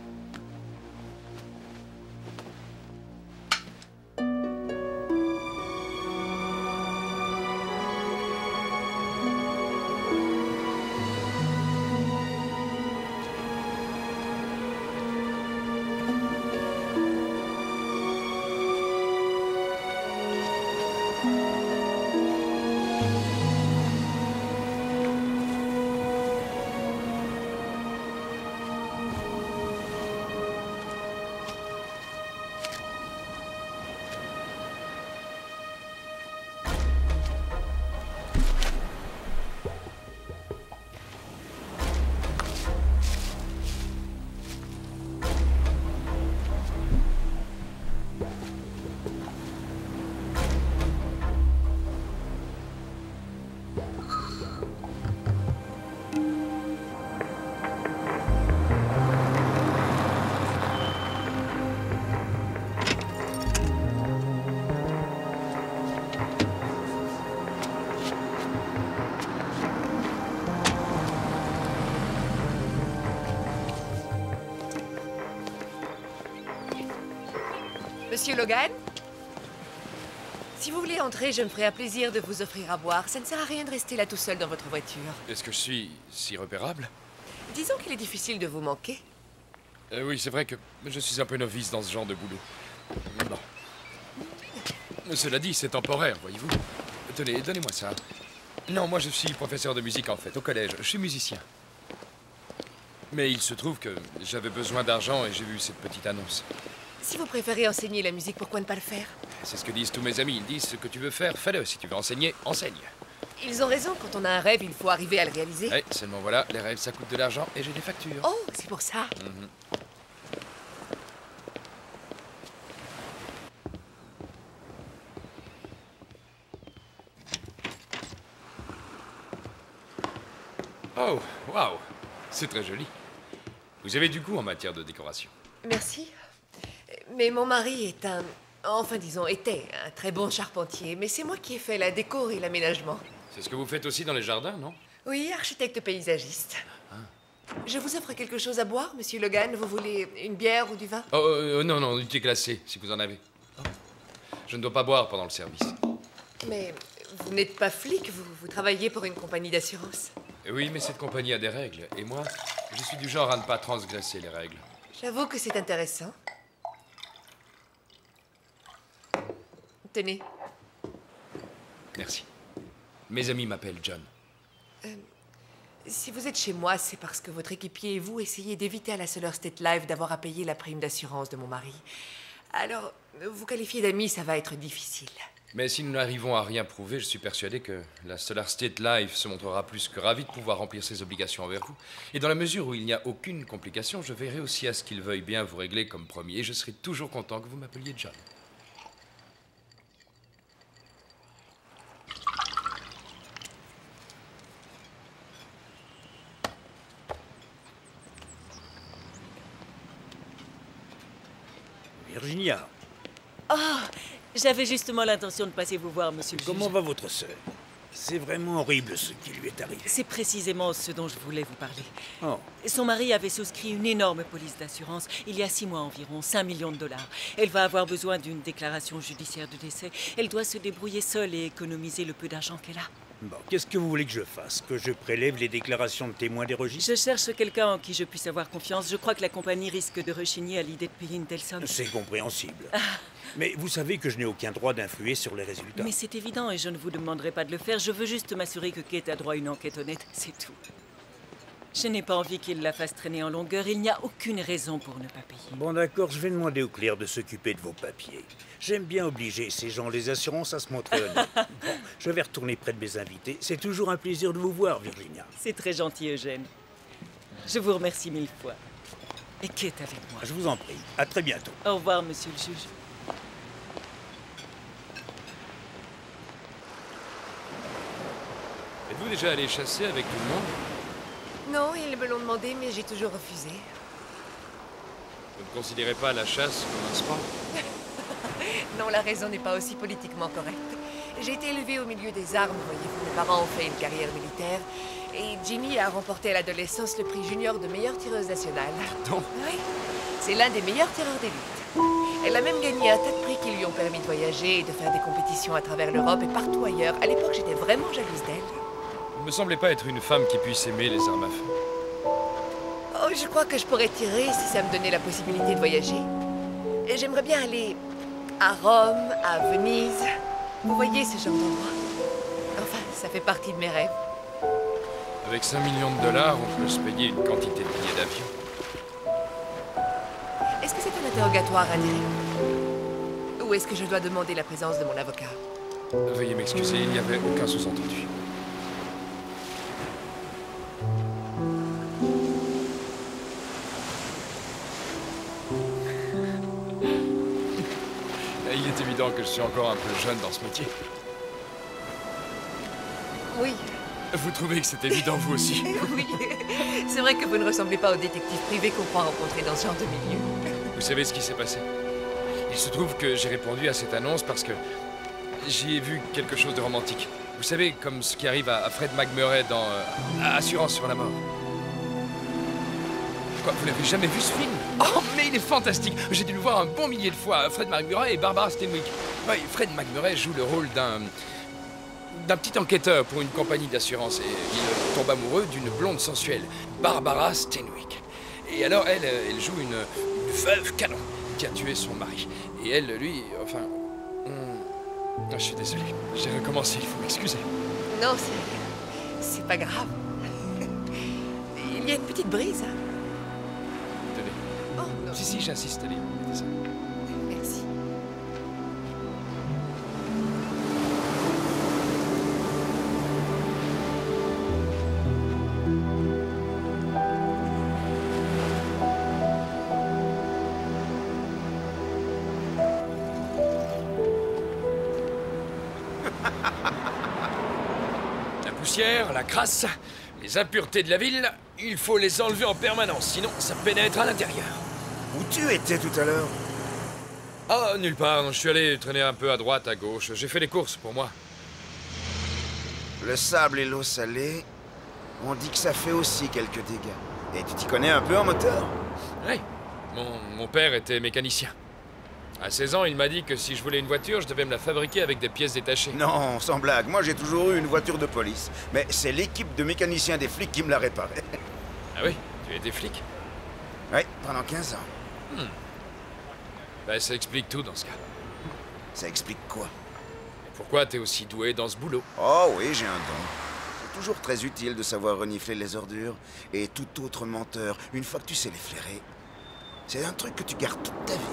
Monsieur Logan? Si vous voulez entrer, je me ferai un plaisir de vous offrir à boire. Ça ne sert à rien de rester là tout seul dans votre voiture. Est-ce que je suis si repérable? Disons qu'il est difficile de vous manquer. Oui, c'est vrai que je suis un peu novice dans ce genre de boulot. Non. Cela dit, c'est temporaire, voyez-vous. Tenez, donnez-moi ça. Non, moi je suis professeur de musique en fait, au collège. Je suis musicien. Mais il se trouve que j'avais besoin d'argent et j'ai vu cette petite annonce. Si vous préférez enseigner la musique, pourquoi ne pas le faire? C'est ce que disent tous mes amis. Ils disent ce que tu veux faire, fais-le. Si tu veux enseigner, enseigne. Ils ont raison, quand on a un rêve, il faut arriver à le réaliser. Oui, seulement voilà, les rêves ça coûte de l'argent et j'ai des factures. Oh, c'est pour ça. Oh, waouh, c'est très joli. Vous avez du goût en matière de décoration. Merci. Mais mon mari est un... Enfin, disons, était un très bon charpentier. Mais c'est moi qui ai fait la déco et l'aménagement. C'est ce que vous faites aussi dans les jardins, non? Oui, architecte paysagiste. Je vous offre quelque chose à boire, monsieur Logan. Vous voulez une bière ou du vin? Non, non, du thé glacé, si vous en avez. Je ne dois pas boire pendant le service. Mais vous n'êtes pas flic, vous travaillez pour une compagnie d'assurance. Oui, mais cette compagnie a des règles. Et moi, je suis du genre à ne pas transgresser les règles. J'avoue que c'est intéressant. Tenez. Merci. Mes amis m'appellent John. Si vous êtes chez moi, c'est parce que votre équipier et vous essayez d'éviter à la Solar State Live d'avoir à payer la prime d'assurance de mon mari. Alors, vous qualifier d'amis, ça va être difficile. Mais si nous n'arrivons à rien prouver, je suis persuadé que la Solar State Live se montrera plus que ravie de pouvoir remplir ses obligations envers vous. Et dans la mesure où il n'y a aucune complication, je veillerai aussi à ce qu'ils veuillent bien vous régler comme promis. Et je serai toujours content que vous m'appeliez John. Virginia. Oh, j'avais justement l'intention de passer vous voir, monsieur le juge. Comment va votre sœur? C'est vraiment horrible ce qui lui est arrivé. C'est précisément ce dont je voulais vous parler. Oh. Son mari avait souscrit une énorme police d'assurance il y a 6 mois environ, 5 millions de dollars. Elle va avoir besoin d'une déclaration judiciaire de décès. Elle doit se débrouiller seule et économiser le peu d'argent qu'elle a. Bon, qu'est-ce que vous voulez que je fasse? Que je prélève les déclarations de témoins des registres? Je cherche quelqu'un en qui je puisse avoir confiance. Je crois que la compagnie risque de rechigner à l'idée de payer une telle somme. C'est compréhensible. Mais vous savez que je n'ai aucun droit d'influer sur les résultats. Mais c'est évident et je ne vous demanderai pas de le faire. Je veux juste m'assurer que Kate a droit à une enquête honnête, c'est tout. Je n'ai pas envie qu'il la fasse traîner en longueur. Il n'y a aucune raison pour ne pas payer. Bon d'accord, je vais demander au clerc de s'occuper de vos papiers. J'aime bien obliger ces gens les assurances à se montrer honnêtes. Bon, je vais retourner près de mes invités. C'est toujours un plaisir de vous voir, Virginia. C'est très gentil, Eugène. Je vous remercie 1000 fois. Et Kate avec moi. Je vous en prie. À très bientôt. Au revoir, monsieur le juge. Êtes-vous déjà allé chasser avec tout le monde? Non, ils me l'ont demandé, mais j'ai toujours refusé. Vous ne considérez pas la chasse comme un sport? Non, la raison n'est pas aussi politiquement correcte. J'ai été élevée au milieu des armes, voyez-vous. Mes parents ont fait une carrière militaire. Et Ginny a remporté à l'adolescence le prix junior de meilleure tireuse nationale. Non. Oui, c'est l'un des meilleurs tireurs d'élite. Elle a même gagné un tas de prix qui lui ont permis de voyager et de faire des compétitions à travers l'Europe et partout ailleurs. À l'époque, j'étais vraiment jalouse d'elle. Vous ne me semblez pas être une femme qui puisse aimer les armes à feu. Oh, je crois que je pourrais tirer si ça me donnait la possibilité de voyager. Et j'aimerais bien aller à Rome, à Venise. Vous voyez ce genre d'endroit? Enfin, ça fait partie de mes rêves. Avec 5 millions de dollars, on peut se payer une quantité de billets d'avion. Est-ce que c'est un interrogatoire indirect? Ou est-ce que je dois demander la présence de mon avocat? Veuillez m'excuser, il n'y avait aucun sous-entendu. Il est évident que je suis encore un peu jeune dans ce métier. Oui. Vous trouvez que c'est évident, vous aussi? Oui. C'est vrai que vous ne ressemblez pas au détective privé qu'on croit rencontrer dans ce genre de milieu. Vous savez ce qui s'est passé? Il se trouve que j'ai répondu à cette annonce parce que j'y ai vu quelque chose de romantique. Vous savez, comme ce qui arrive à Fred McMurray dans Assurance sur la mort. Quoi, vous n'avez jamais vu ce film? Oh, mais il est fantastique! J'ai dû le voir un bon millier de fois. Fred McMurray et Barbara Stanwyck. Oui, Fred McMurray joue le rôle d'un petit enquêteur pour une compagnie d'assurance et il tombe amoureux d'une blonde sensuelle, Barbara Stanwyck. Et alors elle joue une veuve canon qui a tué son mari. Et elle, lui, enfin... Je suis désolé, j'ai recommencé, il faut m'excuser. Non, c'est pas grave. Il y a une petite brise, hein? Tenez. Oh, non. Si, j'insiste, allez, mettez ça. Merci. La poussière, la crasse, les impuretés de la ville, il faut les enlever en permanence, sinon ça pénètre à l'intérieur. Où tu étais tout à l'heure? Ah, nulle part. Je suis allé traîner un peu à droite, à gauche. J'ai fait les courses pour moi. Le sable et l'eau salée, on dit que ça fait aussi quelques dégâts. Et tu t'y connais un peu en moteur? Oui. Mon père était mécanicien. À 16 ans, il m'a dit que si je voulais une voiture, je devais me la fabriquer avec des pièces détachées. Non, sans blague. Moi, j'ai toujours eu une voiture de police. Mais c'est l'équipe de mécaniciens des flics qui me l'a réparée. Ah oui? Tu étais flic? Oui, pendant 15 ans. Ben, ça explique tout dans ce cas. Ça explique quoi? Et pourquoi t'es aussi doué dans ce boulot? Oh oui, j'ai un don. C'est toujours très utile de savoir renifler les ordures. Et tout autre menteur, une fois que tu sais les flairer, c'est un truc que tu gardes toute ta vie.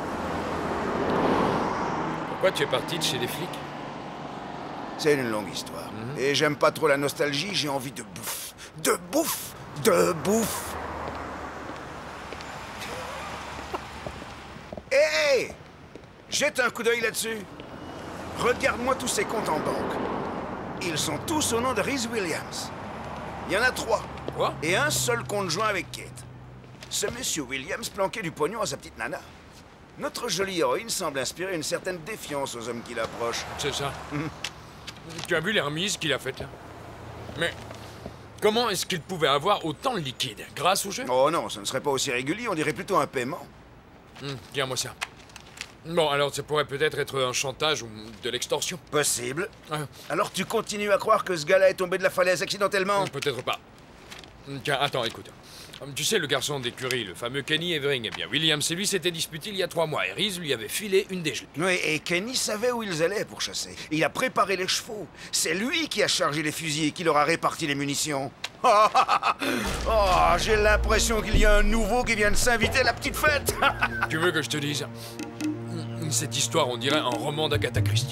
Pourquoi tu es parti de chez les flics? C'est une longue histoire. Et j'aime pas trop la nostalgie, j'ai envie de bouffe. De bouffe! De bouffe! Hé! Hey! Jette un coup d'œil là-dessus. Regarde-moi tous ces comptes en banque. Ils sont tous au nom de Rhys Williams. Il y en a 3. Quoi? Et un seul compte joint avec Kate. Ce monsieur Williams planquait du pognon à sa petite nana. Notre jolie héroïne semble inspirer une certaine défiance aux hommes qui l'approchent. C'est ça. Tu as vu les remises qu'il a faites là? Mais comment est-ce qu'il pouvait avoir autant de liquide? Grâce au jeu? Oh non, ce ne serait pas aussi régulier, on dirait plutôt un paiement. Tiens-moi ça. Bon, alors ça pourrait peut-être être un chantage ou de l'extorsion. Possible. Alors tu continues à croire que ce gars-là est tombé de la falaise accidentellement? Peut-être pas. Tiens, attends, écoute. Tu sais, le garçon d'écurie, le fameux Kenny Evering, eh bien, Williams et lui s'étaient disputés il y a 3 mois, et Reese lui avait filé une dégelée. Oui, et Kenny savait où ils allaient pour chasser. Il a préparé les chevaux. C'est lui qui a chargé les fusils et qui leur a réparti les munitions. Oh, j'ai l'impression qu'il y a un nouveau qui vient de s'inviter à la petite fête. Tu veux que je te dise? Cette histoire, on dirait un roman d'Agatha Christie.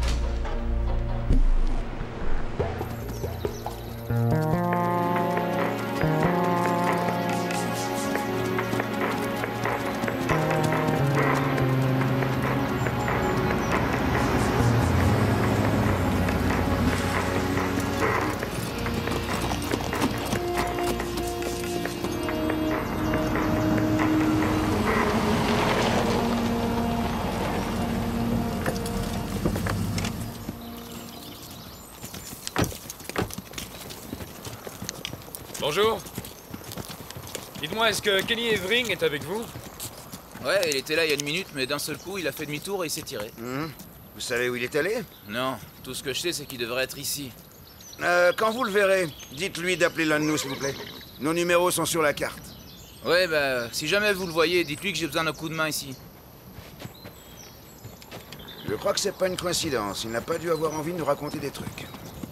Bonjour. Dites-moi, est-ce que Kenny Evering est avec vous? Ouais, il était là il y a une minute, mais d'un seul coup, il a fait demi-tour et il s'est tiré. Vous savez où il est allé? Non, tout ce que je sais, c'est qu'il devrait être ici. Quand vous le verrez, dites-lui d'appeler l'un de nous, s'il vous plaît. Nos numéros sont sur la carte. Ouais, bah, si jamais vous le voyez, dites-lui que j'ai besoin d'un coup de main ici. Je crois que c'est pas une coïncidence. Il n'a pas dû avoir envie de nous raconter des trucs.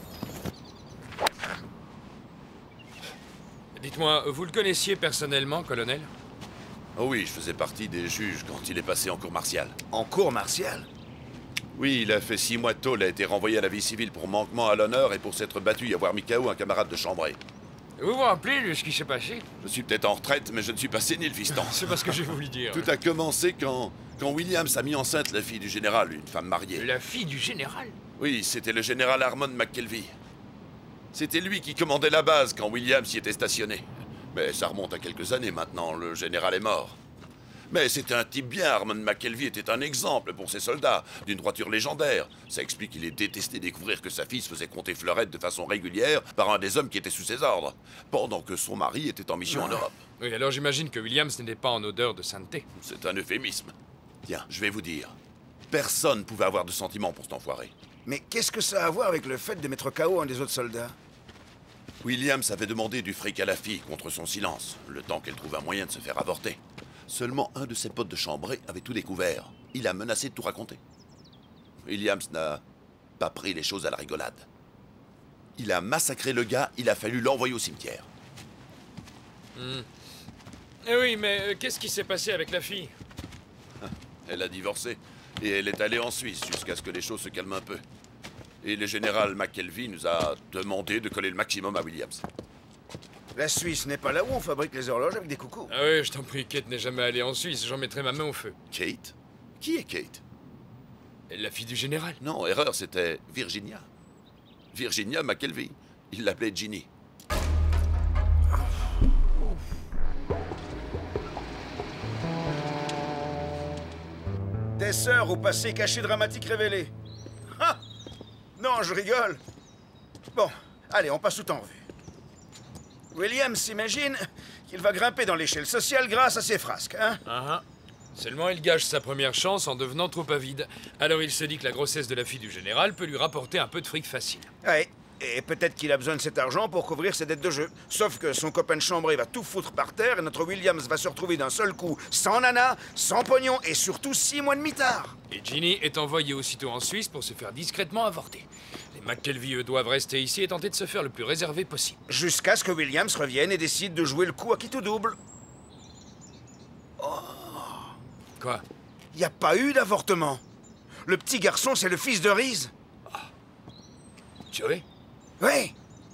Dites-moi, vous le connaissiez personnellement, colonel? Oh oui, je faisais partie des juges quand il est passé en cour martiale. En cour martiale? Oui, il a fait 6 mois de tôle, a été renvoyé à la vie civile pour manquement à l'honneur et pour s'être battu et avoir mis KO un camarade de chambrée. Vous vous rappelez de ce qui s'est passé? Je suis peut-être en retraite, mais je ne suis pas sénile, fiston. C'est pas ce que j'ai voulu dire. Tout a commencé quand Williams a mis enceinte la fille du général, une femme mariée. La fille du général? Oui, c'était le général Harmon McKelvey. C'était lui qui commandait la base quand Williams y était stationné. Mais ça remonte à quelques années maintenant, le général est mort. Mais c'était un type bien, Harmon McKelvey était un exemple pour ses soldats, d'une droiture légendaire. Ça explique qu'il ait détesté découvrir que sa fille se faisait compter fleurette de façon régulière par un des hommes qui était sous ses ordres, pendant que son mari était en mission en Europe. Oui, alors j'imagine que Williams n'était pas en odeur de sainteté. C'est un euphémisme. Tiens, je vais vous dire. Personne pouvait avoir de sentiments pour cet enfoiré. Mais qu'est-ce que ça a à voir avec le fait de mettre KO un des autres soldats? Williams avait demandé du fric à la fille contre son silence, le temps qu'elle trouve un moyen de se faire avorter. Seulement un de ses potes de chambrée avait tout découvert. Il a menacé de tout raconter. Williams n'a pas pris les choses à la rigolade. Il a massacré le gars, il a fallu l'envoyer au cimetière. Eh oui, mais qu'est-ce qui s'est passé avec la fille? Elle a divorcé, et elle est allée en Suisse jusqu'à ce que les choses se calment un peu. Et le général McKelvey nous a demandé de coller le maximum à Williams. La Suisse n'est pas là où on fabrique les horloges avec des coucous. Ah oui, je t'en prie, Kate n'est jamais allée en Suisse, j'en mettrai ma main au feu. Kate? Qui est Kate? La fille du général. Non, erreur, c'était Virginia. Virginia McKelvey. Il l'appelait Ginny. Des sœurs au passé caché dramatique révélé. Ah! Non, je rigole. Bon, allez, on passe tout en revue. Williams s'imagine qu'il va grimper dans l'échelle sociale grâce à ses frasques, hein? Seulement, il gâche sa première chance en devenant trop avide. Alors il se dit que la grossesse de la fille du général peut lui rapporter un peu de fric facile. Ouais, et peut-être qu'il a besoin de cet argent pour couvrir ses dettes de jeu. Sauf que son copain de chambrée va tout foutre par terre et notre Williams va se retrouver d'un seul coup sans nana, sans pognon et surtout 6 mois de mitard. Et Ginny est envoyée aussitôt en Suisse pour se faire discrètement avorter. Les McKelvey, eux, doivent rester ici et tenter de se faire le plus réservé possible. Jusqu'à ce que Williams revienne et décide de jouer le coup à qui tout double. Quoi? Il n'y a pas eu d'avortement. Le petit garçon, c'est le fils de Reese. Joey? Oui.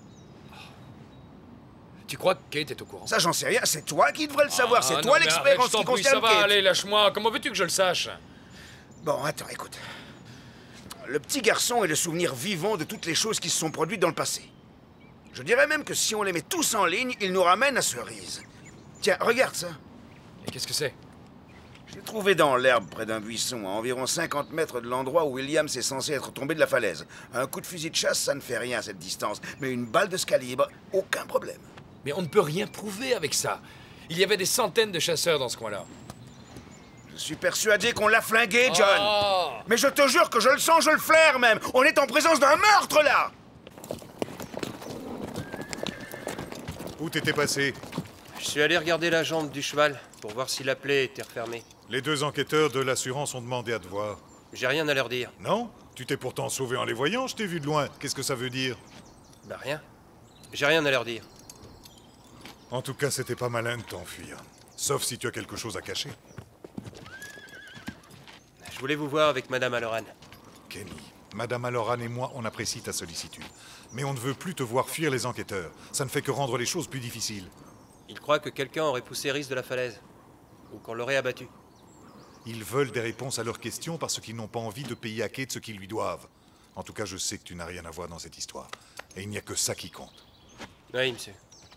Tu crois que Kate est au courant? Ça, j'en sais rien. C'est toi qui devrais le savoir. C'est toi l'expert en ce qui concerne ça va, Kate. allez, lâche-moi. Comment veux-tu que je le sache? Bon, attends, écoute. Le petit garçon est le souvenir vivant de toutes les choses qui se sont produites dans le passé. Je dirais même que si on les met tous en ligne, il nous ramène à ce Reese. Tiens, regarde ça. Et qu'est-ce que c'est? J'ai trouvé dans l'herbe près d'un buisson, à environ 50 mètres de l'endroit où Williams est censé être tombé de la falaise. Un coup de fusil de chasse, ça ne fait rien à cette distance. Mais une balle de ce calibre, aucun problème. Mais on ne peut rien prouver avec ça. Il y avait des centaines de chasseurs dans ce coin-là. Je suis persuadé qu'on l'a flingué, John. Mais je te jure que je le sens, je le flaire même. On est en présence d'un meurtre, là. Où t'étais passé? Je suis allé regarder la jambe du cheval pour voir si la plaie était refermée. Les deux enquêteurs de l'assurance ont demandé à te voir. J'ai rien à leur dire. Non? Tu t'es pourtant sauvé en les voyant, je t'ai vu de loin. Qu'est-ce que ça veut dire? Bah rien. J'ai rien à leur dire. En tout cas, c'était pas malin de t'enfuir. Sauf si tu as quelque chose à cacher. Je voulais vous voir avec Madame Halloran. Kenny, Madame Halloran et moi, on apprécie ta sollicitude. Mais on ne veut plus te voir fuir les enquêteurs. Ça ne fait que rendre les choses plus difficiles. Ils croient que quelqu'un aurait poussé Rhys de la falaise. Ou qu'on l'aurait abattu. Ils veulent des réponses à leurs questions parce qu'ils n'ont pas envie de payer à Kate ce qu'ils lui doivent. En tout cas, je sais que tu n'as rien à voir dans cette histoire. Et il n'y a que ça qui compte. Oui, monsieur.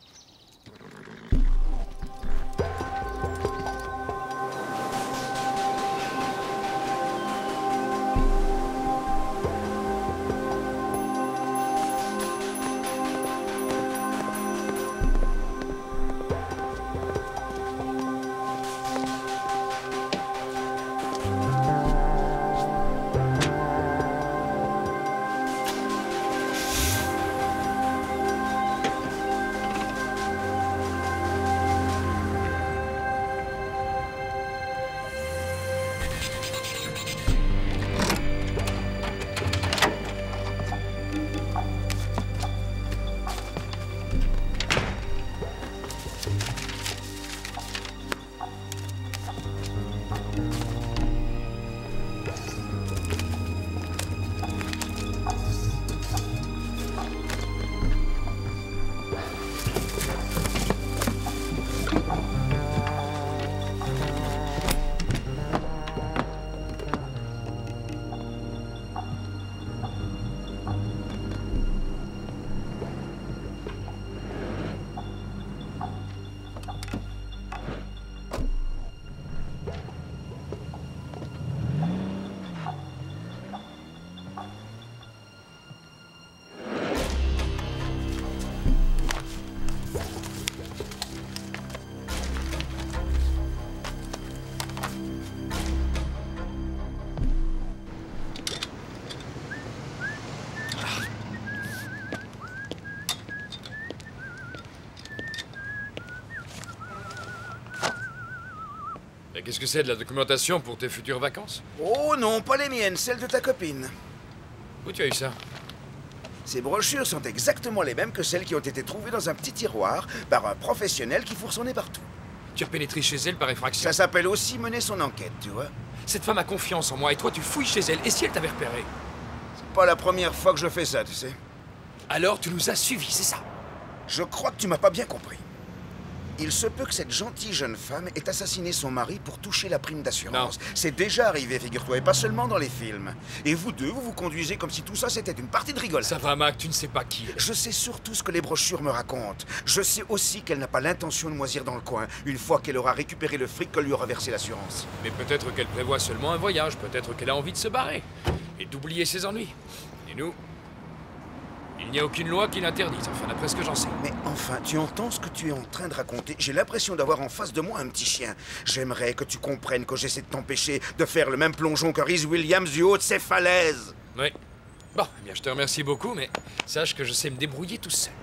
Qu'est-ce que c'est, de la documentation pour tes futures vacances? Oh non, pas les miennes, celles de ta copine. Où tu as eu ça? Ces brochures sont exactement les mêmes que celles qui ont été trouvées dans un petit tiroir par un professionnel qui fourre son nez partout. Tu as pénétré chez elle par effraction? Ça s'appelle aussi mener son enquête, tu vois. Cette femme a confiance en moi et toi tu fouilles chez elle. Et si elle t'avait repéré? C'est pas la première fois que je fais ça, tu sais. Alors tu nous as suivis, c'est ça? Je crois que tu m'as pas bien compris. Il se peut que cette gentille jeune femme ait assassiné son mari pour toucher la prime d'assurance. C'est déjà arrivé, figure-toi, et pas seulement dans les films. Et vous deux, vous vous conduisez comme si tout ça c'était une partie de rigolade. Ça va, Mac, tu ne sais pas qui elle est. Je sais surtout ce que les brochures me racontent. Je sais aussi qu'elle n'a pas l'intention de moisir dans le coin, une fois qu'elle aura récupéré le fric que lui aura versé l'assurance. Mais peut-être qu'elle prévoit seulement un voyage, peut-être qu'elle a envie de se barrer. Et d'oublier ses ennuis. Et nous? Il n'y a aucune loi qui l'interdise, enfin d'après ce que j'en sais. Mais enfin, tu entends ce que tu es en train de raconter? J'ai l'impression d'avoir en face de moi un petit chien. J'aimerais que tu comprennes que j'essaie de t'empêcher de faire le même plongeon que Rhys Williams du haut de ces falaises. Oui. Bon, eh bien je te remercie beaucoup, mais sache que je sais me débrouiller tout seul.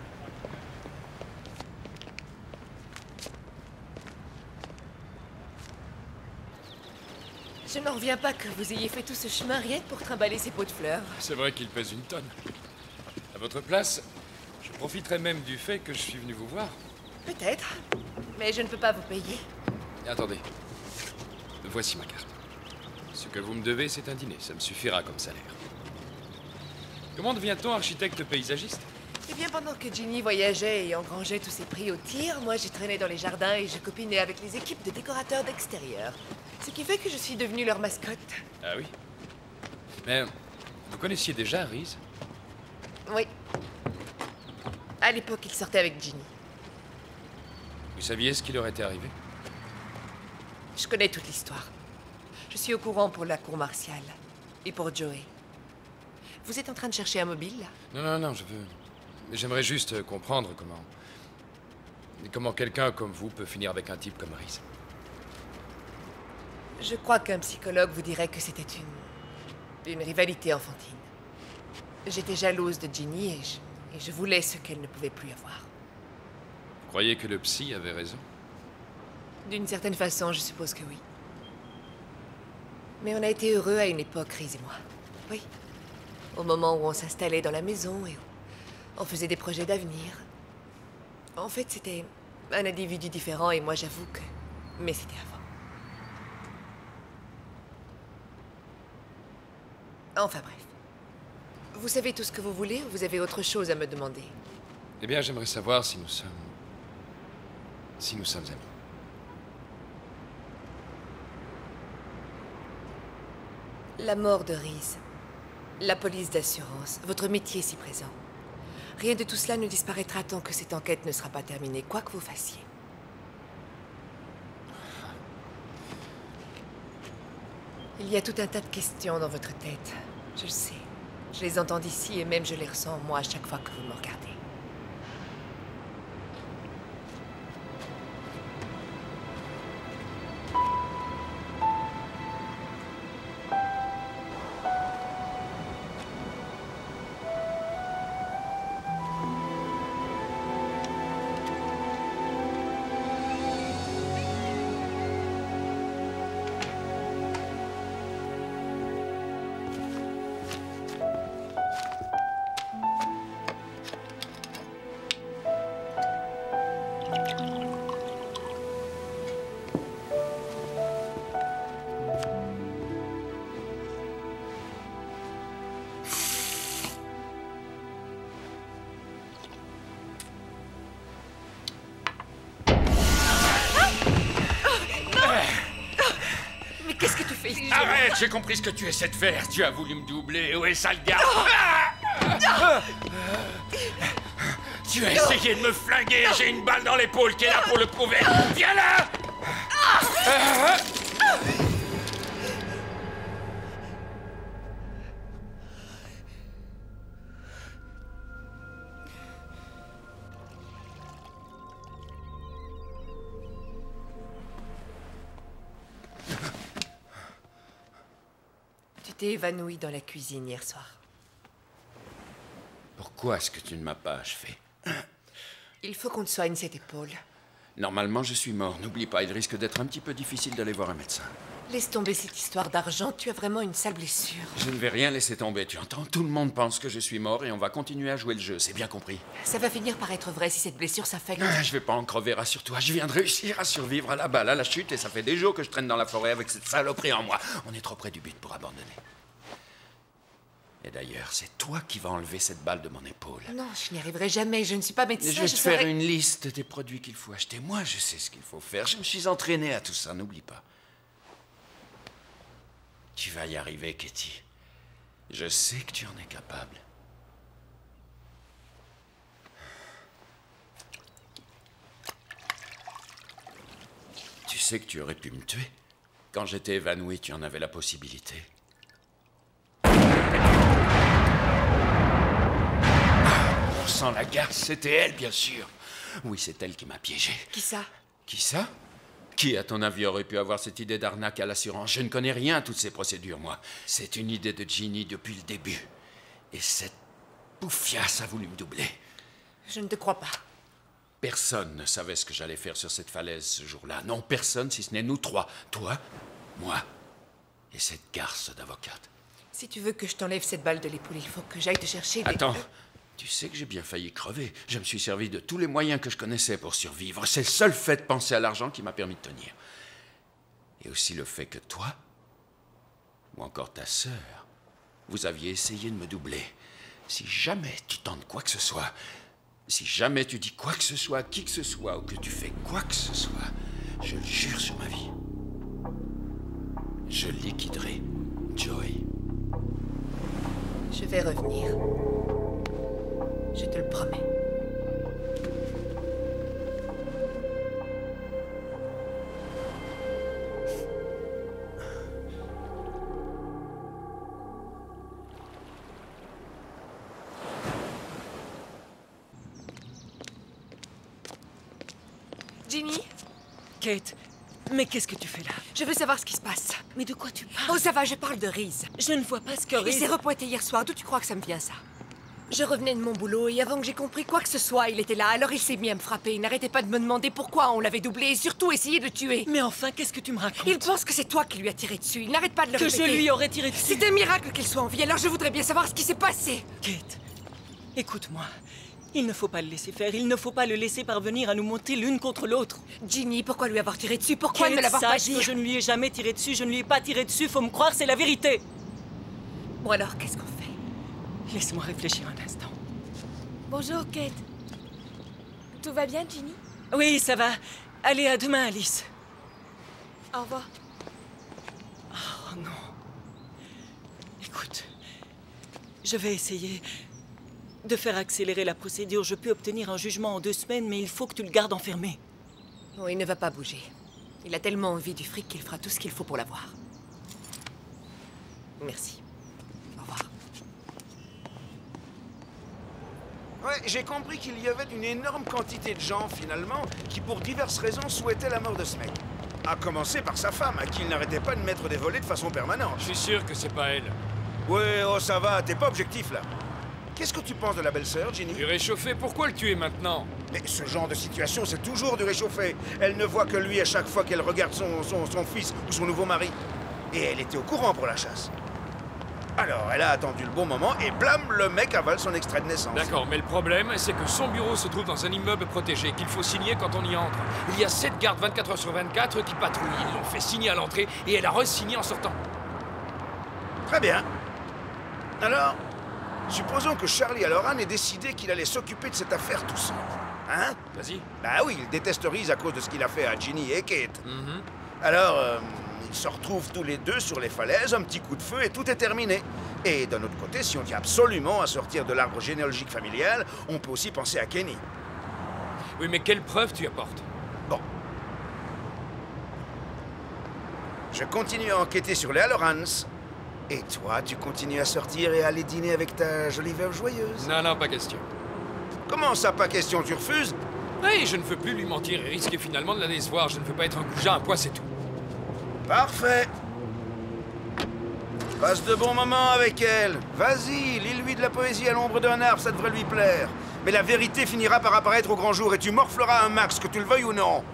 Je n'en reviens pas que vous ayez fait tout ce chemin rien que pour trimballer ces pots de fleurs. C'est vrai qu'il pèse une tonne. À votre place, je profiterai même du fait que je suis venu vous voir. Peut-être, mais je ne peux pas vous payer. Attendez. Voici ma carte. Ce que vous me devez, c'est un dîner. Ça me suffira comme salaire. Comment devient-on architecte paysagiste? Eh bien, pendant que Ginny voyageait et engrangeait tous ses prix au tir, moi j'ai traîné dans les jardins et je copinais avec les équipes de décorateurs d'extérieur. Ce qui fait que je suis devenue leur mascotte. Ah oui? Mais vous connaissiez déjà Rhys? Oui. À l'époque, il sortait avec Ginny. Vous saviez ce qui leur était arrivé? Je connais toute l'histoire. Je suis au courant pour la cour martiale. Et pour Joey. Vous êtes en train de chercher un mobile, là? Non, j'aimerais juste comprendre comment quelqu'un comme vous peut finir avec un type comme Rhys. Je crois qu'un psychologue vous dirait que c'était une rivalité enfantine. J'étais jalouse de Ginny et je voulais ce qu'elle ne pouvait plus avoir. Vous croyez que le psy avait raison? D'une certaine façon, je suppose que oui. Mais on a été heureux à une époque, Rhys et moi. Oui. Au moment où on s'installait dans la maison et où on faisait des projets d'avenir. En fait, c'était un individu différent et moi, j'avoue que... Mais c'était avant. Enfin bref. Vous savez tout ce que vous voulez ou vous avez autre chose à me demander? Eh bien, j'aimerais savoir si nous sommes... si nous sommes amis. La mort de Rhys, la police d'assurance, votre métier si présent. Rien de tout cela ne disparaîtra tant que cette enquête ne sera pas terminée, quoi que vous fassiez. Il y a tout un tas de questions dans votre tête. Je le sais. Je les entends d'ici et même je les ressens moi à chaque fois que vous me regardez. Arrête, j'ai compris ce que tu essaies de faire. Tu as voulu me doubler. Où est ça, le gars? Tu as essayé de me flinguer. J'ai une balle dans l'épaule qui est là pour le prouver. Viens là! Tu t'es évanoui dans la cuisine hier soir. Pourquoi est-ce que tu ne m'as pas achevé? Il faut qu'on te soigne cette épaule. Normalement, je suis mort. N'oublie pas, il risque d'être un petit peu difficile d'aller voir un médecin. Laisse tomber cette histoire d'argent, tu as vraiment une sale blessure. Je ne vais rien laisser tomber, tu entends? Tout le monde pense que je suis mort et on va continuer à jouer le jeu, c'est bien compris. Ça va finir par être vrai si cette blessure s'affecte. Je vais pas en crever, rassure-toi. Je viens de réussir à survivre à la balle, à la chute, et ça fait des jours que je traîne dans la forêt avec cette saloperie en moi. On est trop près du but pour abandonner. Et d'ailleurs, c'est toi qui vas enlever cette balle de mon épaule. Non, je n'y arriverai jamais. Je ne suis pas médecin. Je vais te faire une liste des produits qu'il faut acheter. Moi, je sais ce qu'il faut faire. Je me suis entraîné à tout ça, n'oublie pas. Tu vas y arriver, Katie. Je sais que tu en es capable. Tu sais que tu aurais pu me tuer. Quand j'étais évanoui, tu en avais la possibilité. On sent la garce, c'était elle, bien sûr. Oui, c'est elle qui m'a piégé. Qui ça? Qui ça? Qui, à ton avis, aurait pu avoir cette idée d'arnaque à l'assurance? Je ne connais rien à toutes ces procédures, moi. C'est une idée de Ginny depuis le début. Et cette bouffiasse a voulu me doubler. Je ne te crois pas. Personne ne savait ce que j'allais faire sur cette falaise ce jour-là. Non, personne, si ce n'est nous trois. Toi, moi et cette garce d'avocate. Si tu veux que je t'enlève cette balle de l'épaule, il faut que j'aille te chercher des... Attends, tu sais que j'ai bien failli crever. Je me suis servi de tous les moyens que je connaissais pour survivre. C'est le seul fait de penser à l'argent qui m'a permis de tenir. Et aussi le fait que toi, ou encore ta sœur, vous aviez essayé de me doubler. Si jamais tu tentes quoi que ce soit, si jamais tu dis quoi que ce soit à qui que ce soit, ou que tu fais quoi que ce soit, je le jure sur ma vie, je liquiderai Joey. Je vais revenir. Je te le promets. Ginny? Kate, mais qu'est-ce que tu fais là? Je veux savoir ce qui se passe. Mais de quoi tu parles? Oh, ça va, je parle de Rhys. Je ne vois pas ce que Il Rhys... s'est repointé hier soir. D'où tu crois que ça me vient, ça? Je revenais de mon boulot et avant que j'ai compris quoi que ce soit, il était là. Alors il s'est mis à me frapper. Il n'arrêtait pas de me demander pourquoi on l'avait doublé et surtout essayer de le tuer. Mais enfin, qu'est-ce que tu me racontes? Il pense que c'est toi qui lui as tiré dessus. Il n'arrête pas de le Que répéter. je lui aurais tiré dessus? C'est un miracle qu'il soit en vie. Alors je voudrais bien savoir ce qui s'est passé. Kate, écoute-moi. Il ne faut pas le laisser faire. Il ne faut pas le laisser parvenir à nous monter l'une contre l'autre. Ginny, pourquoi lui avoir tiré dessus? Pourquoi ne Kate, l'avoir pas sache dit? que je ne lui ai jamais tiré dessus. Je ne lui ai pas tiré dessus. Faut me croire, c'est la vérité. Bon alors, qu'est-ce qu'on fait? Laisse-moi réfléchir un instant. Bonjour, Kate. Tout va bien, Ginny? Oui, ça va. Allez, à demain, Alice. Au revoir. Oh non. Écoute, je vais essayer de faire accélérer la procédure. Je peux obtenir un jugement en 2 semaines, mais il faut que tu le gardes enfermé. Oh, il ne va pas bouger. Il a tellement envie du fric qu'il fera tout ce qu'il faut pour l'avoir. Merci. Au revoir. Ouais, j'ai compris qu'il y avait une énorme quantité de gens, finalement, qui pour diverses raisons souhaitaient la mort de ce mec. À commencer par sa femme, à qui il n'arrêtait pas de mettre des volets de façon permanente. Je suis sûr que c'est pas elle. Ouais, oh ça va, t'es pas objectif là. Qu'est-ce que tu penses de la belle-sœur, Ginny? Du réchauffé, pourquoi le tuer maintenant? Mais ce genre de situation, c'est toujours du réchauffé. Elle ne voit que lui à chaque fois qu'elle regarde son fils ou son nouveau mari. Et elle était au courant pour la chasse. Alors, elle a attendu le bon moment et blam, le mec avale son extrait de naissance. D'accord, mais le problème, c'est que son bureau se trouve dans un immeuble protégé, qu'il faut signer quand on y entre. Il y a 7 gardes 24 heures sur 24 qui patrouillent. Ils l'ont fait signer à l'entrée et elle a re-signé en sortant. Très bien. Alors, supposons que Charlie Halloran ait décidé qu'il allait s'occuper de cette affaire tout seul. Hein? Vas-y. Bah oui, il déteste Reese à cause de ce qu'il a fait à Ginny et Kate. Alors, ils se retrouvent tous les deux sur les falaises, un petit coup de feu et tout est terminé. Et d'un autre côté, si on tient absolument à sortir de l'arbre généalogique familial, on peut aussi penser à Kenny. Oui, mais quelle preuve tu apportes? Bon. Je continue à enquêter sur les Hallorans. Et toi, tu continues à sortir et à aller dîner avec ta jolie veuve joyeuse. Non, non, pas question. Comment ça, pas question, tu refuses? Oui, je ne veux plus lui mentir et risquer finalement de la décevoir. Je ne veux pas être un goujat, un point, c'est tout. Parfait. Passe de bons moments avec elle. Vas-y, lis-lui de la poésie à l'ombre d'un arbre, ça devrait lui plaire. Mais la vérité finira par apparaître au grand jour et tu morfleras un max, que tu le veuilles ou non.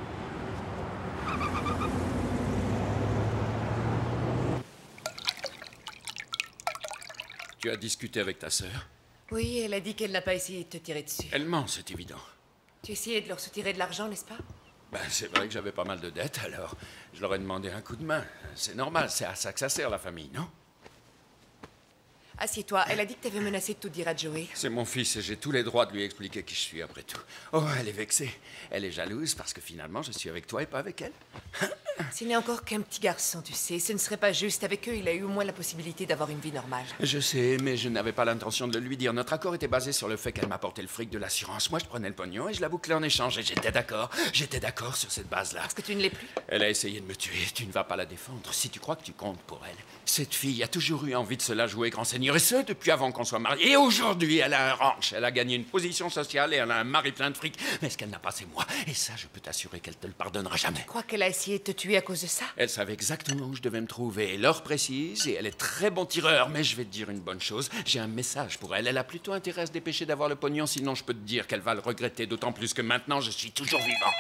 Tu as discuté avec ta sœur? Oui, elle a dit qu'elle n'a pas essayé de te tirer dessus. Elle ment, c'est évident. Tu essayais de leur soutirer de l'argent, n'est-ce pas? Ben, c'est vrai que j'avais pas mal de dettes, alors je leur ai demandé un coup de main. C'est normal, c'est à ça que ça sert, la famille, non? Assieds-toi, elle a dit que t'avais menacé de tout dire à Joey. C'est mon fils et j'ai tous les droits de lui expliquer qui je suis, après tout. Oh, elle est vexée. Elle est jalouse parce que finalement, je suis avec toi et pas avec elle. S'il n'est encore qu'un petit garçon, tu sais, ce ne serait pas juste. Avec eux, il a eu au moins la possibilité d'avoir une vie normale. Je sais, mais je n'avais pas l'intention de le lui dire. Notre accord était basé sur le fait qu'elle m'apportait le fric de l'assurance. Moi, je prenais le pognon et je la bouclais en échange. Et j'étais d'accord. J'étais d'accord sur cette base-là. Parce que tu ne l'es plus? Elle a essayé de me tuer. Tu ne vas pas la défendre si tu crois que tu comptes pour elle. Cette fille a toujours eu envie de se la jouer, grand seigneur, et ce, depuis avant qu'on soit mariés. Et aujourd'hui, elle a un ranch. Elle a gagné une position sociale et elle a un mari plein de fric. Mais ce qu'elle n'a pas, c'est moi. Et ça, je peux t'assurer qu'elle te le pardonnera jamais. Tu crois qu'elle a essayé de te tuer à cause de ça? Elle savait exactement où je devais me trouver, l'heure précise, et elle est très bon tireur. Mais je vais te dire une bonne chose, j'ai un message pour elle. Elle a plutôt intérêt à se dépêcher d'avoir le pognon, sinon je peux te dire qu'elle va le regretter, d'autant plus que maintenant, je suis toujours vivant.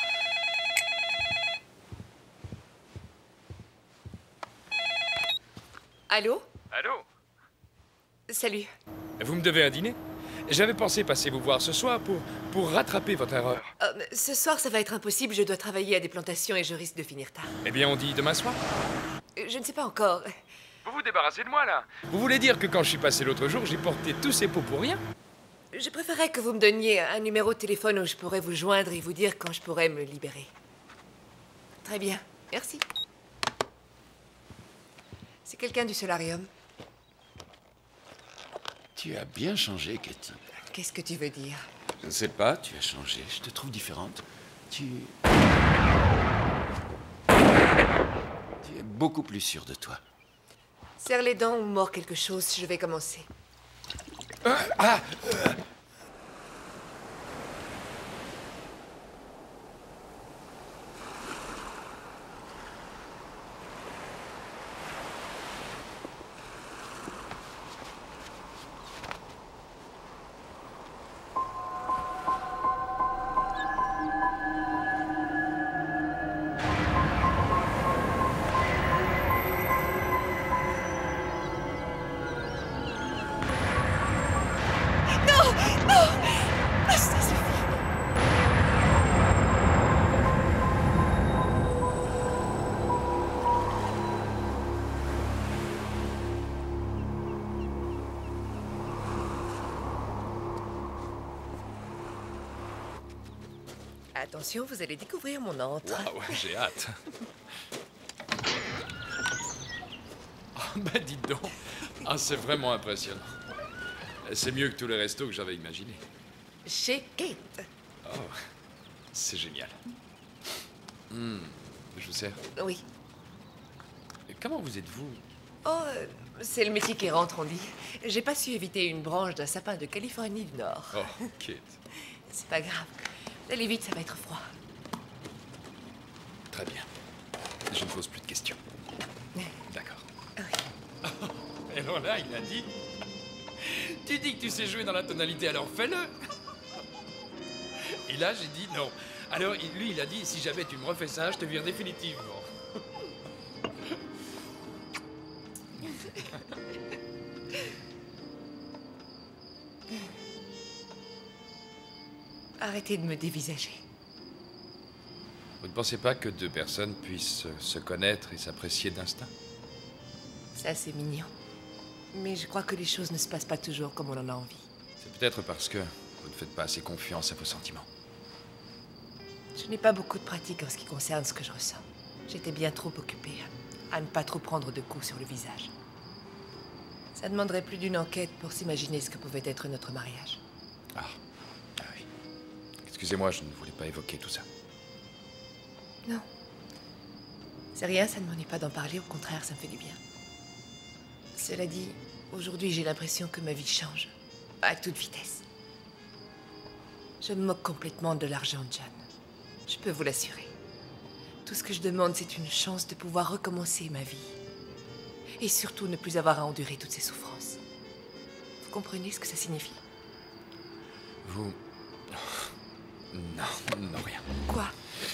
Allô? Allô? Salut. Vous me devez un dîner? J'avais pensé passer vous voir ce soir pour rattraper votre erreur. Ce soir, ça va être impossible. Je dois travailler à des plantations et je risque de finir tard. Eh bien, on dit demain soir? Je ne sais pas encore. Vous vous débarrassez de moi, là? Vous voulez dire que quand je suis passé l'autre jour, j'ai porté tous ces pots pour rien? Je préférerais que vous me donniez un numéro de téléphone où je pourrais vous joindre et vous dire quand je pourrais me libérer. Très bien. Merci. C'est quelqu'un du solarium. Tu as bien changé, Katie. Qu'est-ce que tu veux dire? Je ne sais pas, tu as changé. Je te trouve différente. Tu es beaucoup plus sûre de toi. Serre les dents ou mords quelque chose, je vais commencer. Attention, vous allez découvrir mon antre. Waouh, j'ai hâte. Oh, bah dites donc. Ah, c'est vraiment impressionnant. C'est mieux que tous les restos que j'avais imaginés. Chez Kate. Oh, c'est génial. Je vous sers. Oui. Et comment vous êtes-vous? Oh, c'est le métier qui rentre, on dit. J'ai pas su éviter une branche d'un sapin de Californie du Nord. Oh, Kate. C'est pas grave. Allez vite, ça va être froid. Très bien. Je ne pose plus de questions. D'accord. Oui. Et alors là, il a dit... Tu dis que tu sais jouer dans la tonalité, alors fais-le. Et là, j'ai dit non. Alors, lui, il a dit, si jamais tu me refais ça, je te vire définitivement. Arrêtez de me dévisager. Vous ne pensez pas que deux personnes puissent se connaître et s'apprécier d'instinct? Ça, c'est mignon. Mais je crois que les choses ne se passent pas toujours comme on en a envie. C'est peut-être parce que vous ne faites pas assez confiance à vos sentiments. Je n'ai pas beaucoup de pratique en ce qui concerne ce que je ressens. J'étais bien trop occupée à ne pas trop prendre de coups sur le visage. Ça demanderait plus d'une enquête pour s'imaginer ce que pouvait être notre mariage. Ah oui. Excusez-moi, je ne voulais pas évoquer tout ça. Non. C'est rien, ça ne m'ennuie pas d'en parler, au contraire, ça me fait du bien. Cela dit, aujourd'hui j'ai l'impression que ma vie change, à toute vitesse. Je me moque complètement de l'argent de John. Je peux vous l'assurer. Tout ce que je demande, c'est une chance de pouvoir recommencer ma vie. Et surtout ne plus avoir à endurer toutes ces souffrances. Vous comprenez ce que ça signifie? Vous... Non, rien. Quoi?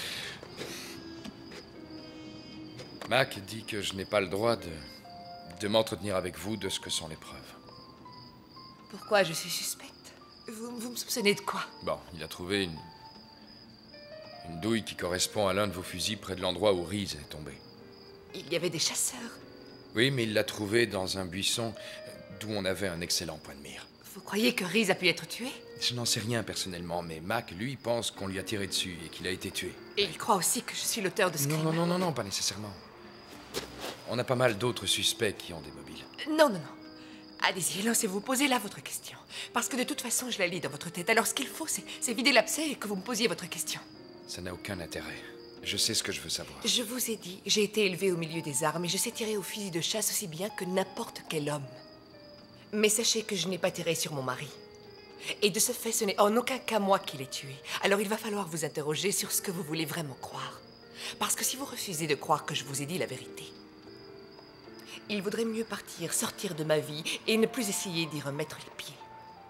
Mac dit que je n'ai pas le droit de m'entretenir avec vous de ce que sont les preuves. Pourquoi je suis suspecte? Vous me soupçonnez de quoi? Bon, il a trouvé une douille qui correspond à l'un de vos fusils près de l'endroit où Reese est tombé. Il y avait des chasseurs. Oui, mais il l'a trouvé dans un buisson d'où on avait un excellent point de mire. Vous croyez que Reese a pu être tué? Je n'en sais rien personnellement, mais Mac, lui, pense qu'on lui a tiré dessus et qu'il a été tué. Et il croit aussi que je suis l'auteur de ce crime. Non, pas nécessairement. On a pas mal d'autres suspects qui ont des mobiles. Non. Allez-y, lancez-vous, posez là votre question. Parce que de toute façon, je la lis dans votre tête. Alors ce qu'il faut, c'est vider l'abcès et que vous me posiez votre question. Ça n'a aucun intérêt. Je sais ce que je veux savoir. Je vous ai dit, j'ai été élevée au milieu des armes et je sais tirer au fusil de chasse aussi bien que n'importe quel homme. Mais sachez que je n'ai pas tiré sur mon mari. Et de ce fait, ce n'est en aucun cas moi qui l'ai tué. Alors il va falloir vous interroger sur ce que vous voulez vraiment croire. Parce que si vous refusez de croire que je vous ai dit la vérité, il vaudrait mieux partir, sortir de ma vie et ne plus essayer d'y remettre les pieds.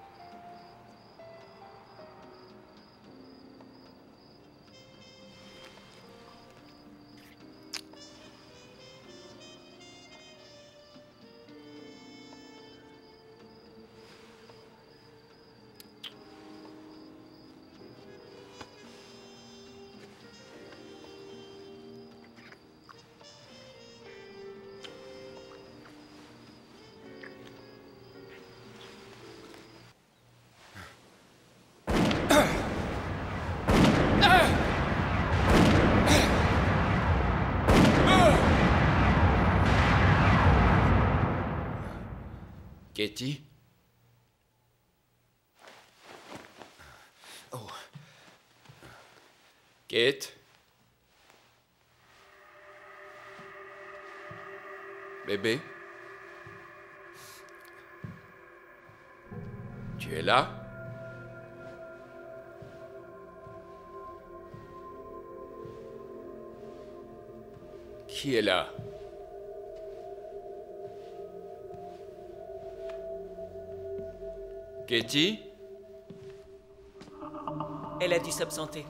Katie? Oh. Kate? Bébé? Tu es là? Qui est là? Katie? Elle a dû s'absenter.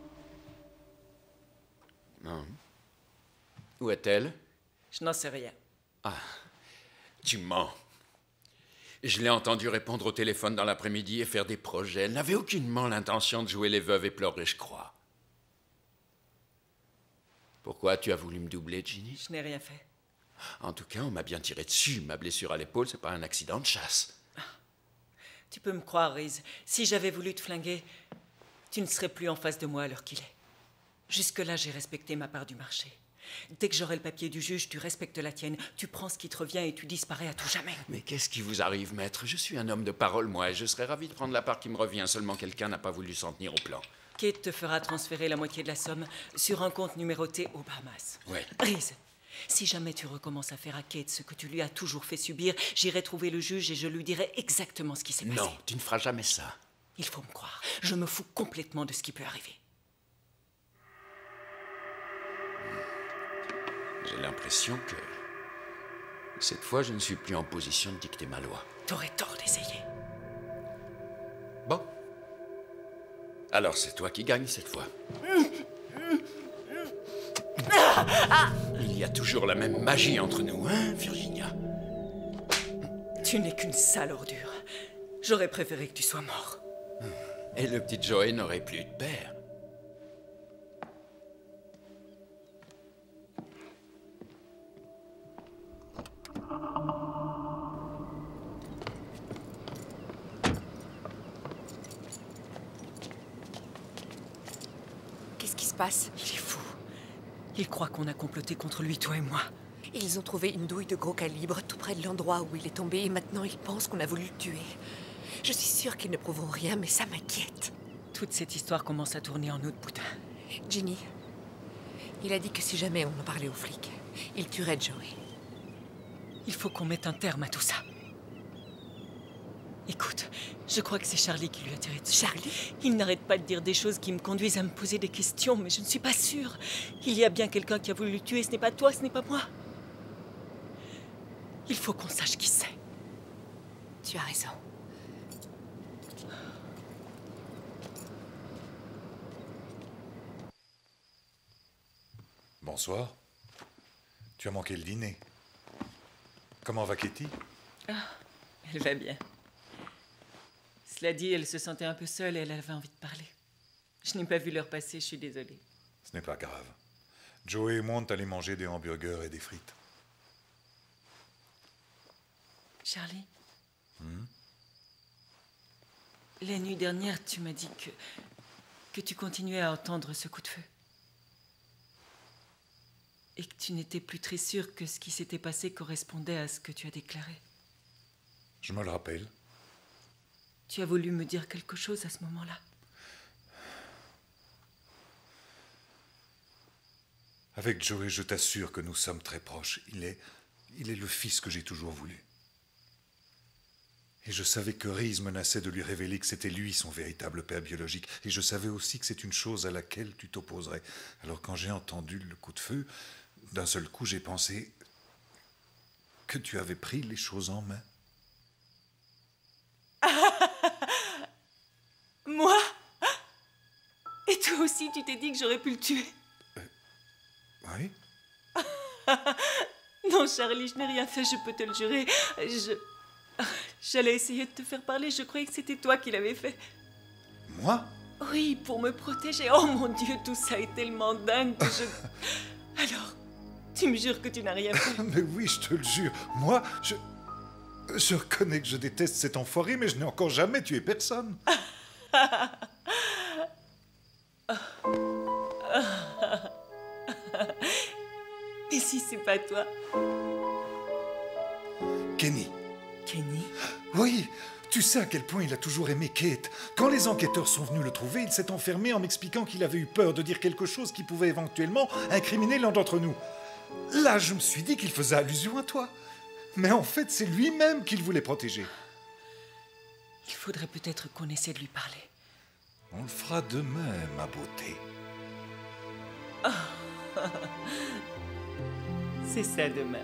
Non. Où est-elle? Je n'en sais rien. Ah, tu mens. Je l'ai entendu répondre au téléphone dans l'après-midi et faire des projets. Elle n'avait aucunement l'intention de jouer les veuves et pleurer, je crois. Pourquoi tu as voulu me doubler, Ginny? Je n'ai rien fait. En tout cas, on m'a bien tiré dessus. Ma blessure à l'épaule, c'est pas un accident de chasse. Tu peux me croire, Reese. Si j'avais voulu te flinguer, Tu ne serais plus en face de moi à l'heure qu'il est. Jusque-là, j'ai respecté ma part du marché. Dès que j'aurai le papier du juge, tu respectes la tienne. Tu prends ce qui te revient et tu disparais à tout jamais. Mais qu'est-ce qui vous arrive, maître? Je suis un homme de parole, moi, et je serais ravi de prendre la part qui me revient. Seulement quelqu'un n'a pas voulu s'en tenir au plan. Kate te fera transférer la moitié de la somme sur un compte numéroté aux Bahamas. Ouais. Reese, si jamais tu recommences à faire à Kate ce que tu lui as toujours fait subir, j'irai trouver le juge et je lui dirai exactement ce qui s'est passé. Non, tu ne feras jamais ça. Il faut me croire. Je me fous complètement de ce qui peut arriver. J'ai l'impression que... cette fois, je ne suis plus en position de dicter ma loi. T'aurais tort d'essayer. Bon. Alors, c'est toi qui gagnes cette fois. Il y a toujours la même magie entre nous, hein, Virginia? Tu n'es qu'une sale ordure. J'aurais préféré que tu sois mort. Et le petit Joey n'aurait plus de père. Qu'est-ce qui se passe? Il est fou. Il croit qu'on a comploté contre lui, toi et moi. Ils ont trouvé une douille de gros calibre tout près de l'endroit où il est tombé et maintenant ils pensent qu'on a voulu le tuer. Je suis sûre qu'ils ne prouveront rien, mais ça m'inquiète. Toute cette histoire commence à tourner en eau de boudin. Ginny, il a dit que si jamais on en parlait aux flics, il tuerait Joey. Il faut qu'on mette un terme à tout ça. Écoute, je crois que c'est Charlie qui lui a tiré dessus. Charlie? Il n'arrête pas de dire des choses qui me conduisent à me poser des questions, mais je ne suis pas sûre. Il y a bien quelqu'un qui a voulu le tuer, ce n'est pas toi, ce n'est pas moi. Il faut qu'on sache qui c'est. Tu as raison. Bonsoir. Tu as manqué le dîner. Comment va Katie? Elle va bien. Cela dit, elle se sentait un peu seule et elle avait envie de parler. Je n'ai pas vu l'heure passer, je suis désolée. Ce n'est pas grave. Joey et moi, on est allés manger des hamburgers et des frites. Charlie? La nuit dernière, tu m'as dit que tu continuais à entendre ce coup de feu. Et que tu n'étais plus très sûre que ce qui s'était passé correspondait à ce que tu as déclaré. Je me le rappelle. Tu as voulu me dire quelque chose à ce moment-là? Avec Joey, je t'assure que nous sommes très proches. Il est le fils que j'ai toujours voulu. Et je savais que Reese menaçait de lui révéler que c'était lui son véritable père biologique. Et je savais aussi que c'est une chose à laquelle tu t'opposerais. Alors quand j'ai entendu le coup de feu, d'un seul coup, j'ai pensé que tu avais pris les choses en main. Moi? Et toi aussi, tu t'es dit que j'aurais pu le tuer? Oui? Non, Charlie, je n'ai rien fait, je peux te le jurer. J'allais essayer de te faire parler, je croyais que c'était toi qui l'avais fait. Moi? Oui, pour me protéger. Oh mon Dieu, tout ça est tellement dingue que je... Alors, tu me jures que tu n'as rien fait? Mais oui, je te le jure. Moi, je reconnais que je déteste cet enfoiré, mais je n'ai encore jamais tué personne. Et si c'est pas toi? Kenny. Kenny? Oui, tu sais à quel point il a toujours aimé Kate. Quand les enquêteurs sont venus le trouver, il s'est enfermé en m'expliquant qu'il avait eu peur de dire quelque chose qui pouvait éventuellement incriminer l'un d'entre nous. Là, je me suis dit qu'il faisait allusion à toi. Mais en fait, c'est lui-même qu'il voulait protéger. Il faudrait peut-être qu'on essaie de lui parler. On le fera demain, ma beauté. C'est ça demain.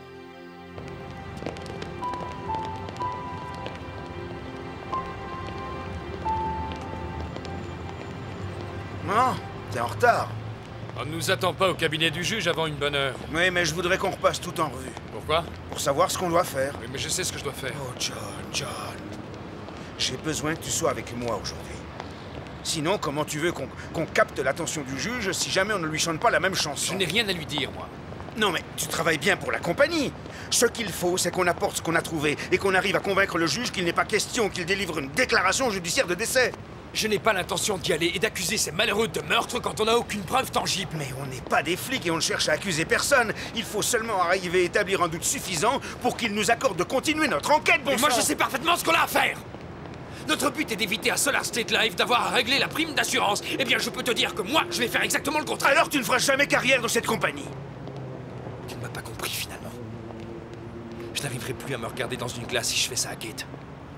Non, t'es en retard. On ne nous attend pas au cabinet du juge avant une bonne heure. Oui, mais je voudrais qu'on repasse tout en revue. Pourquoi? Pour savoir ce qu'on doit faire. Oui, mais je sais ce que je dois faire. Oh, John. J'ai besoin que tu sois avec moi aujourd'hui. Sinon, comment tu veux qu'on capte l'attention du juge si jamais on ne lui chante pas la même chanson? Je n'ai rien à lui dire, moi. Non, mais tu travailles bien pour la compagnie. Ce qu'il faut, c'est qu'on apporte ce qu'on a trouvé et qu'on arrive à convaincre le juge qu'il n'est pas question qu'il délivre une déclaration judiciaire de décès. Je n'ai pas l'intention d'y aller et d'accuser ces malheureux de meurtre quand on n'a aucune preuve tangible. Mais on n'est pas des flics et on ne cherche à accuser personne. Il faut seulement arriver à établir un doute suffisant pour qu'ils nous accordent de continuer notre enquête, bon Mais moi sang. je sais parfaitement ce qu'on a à faire. Notre but est d'éviter à Solar State Live d'avoir à régler la prime d'assurance. Eh bien je peux te dire que moi, je vais faire exactement le contraire. Alors tu ne feras jamais carrière dans cette compagnie. Tu ne m'as pas compris finalement. Je n'arriverai plus à me regarder dans une glace si je fais ça à Kate.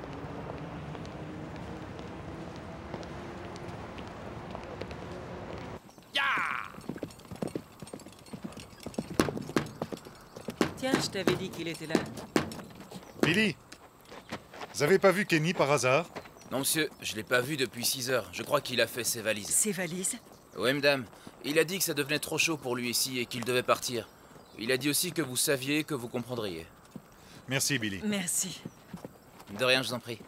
Tiens, je t'avais dit qu'il était là. Billy, vous avez pas vu Kenny par hasard? Non, monsieur, je l'ai pas vu depuis 6 heures. Je crois qu'il a fait ses valises. Ses valises? Oui, madame. Il a dit que ça devenait trop chaud pour lui ici et qu'il devait partir. Il a dit aussi que vous saviez, que vous comprendriez. Merci, Billy. Merci. De rien, je vous en prie.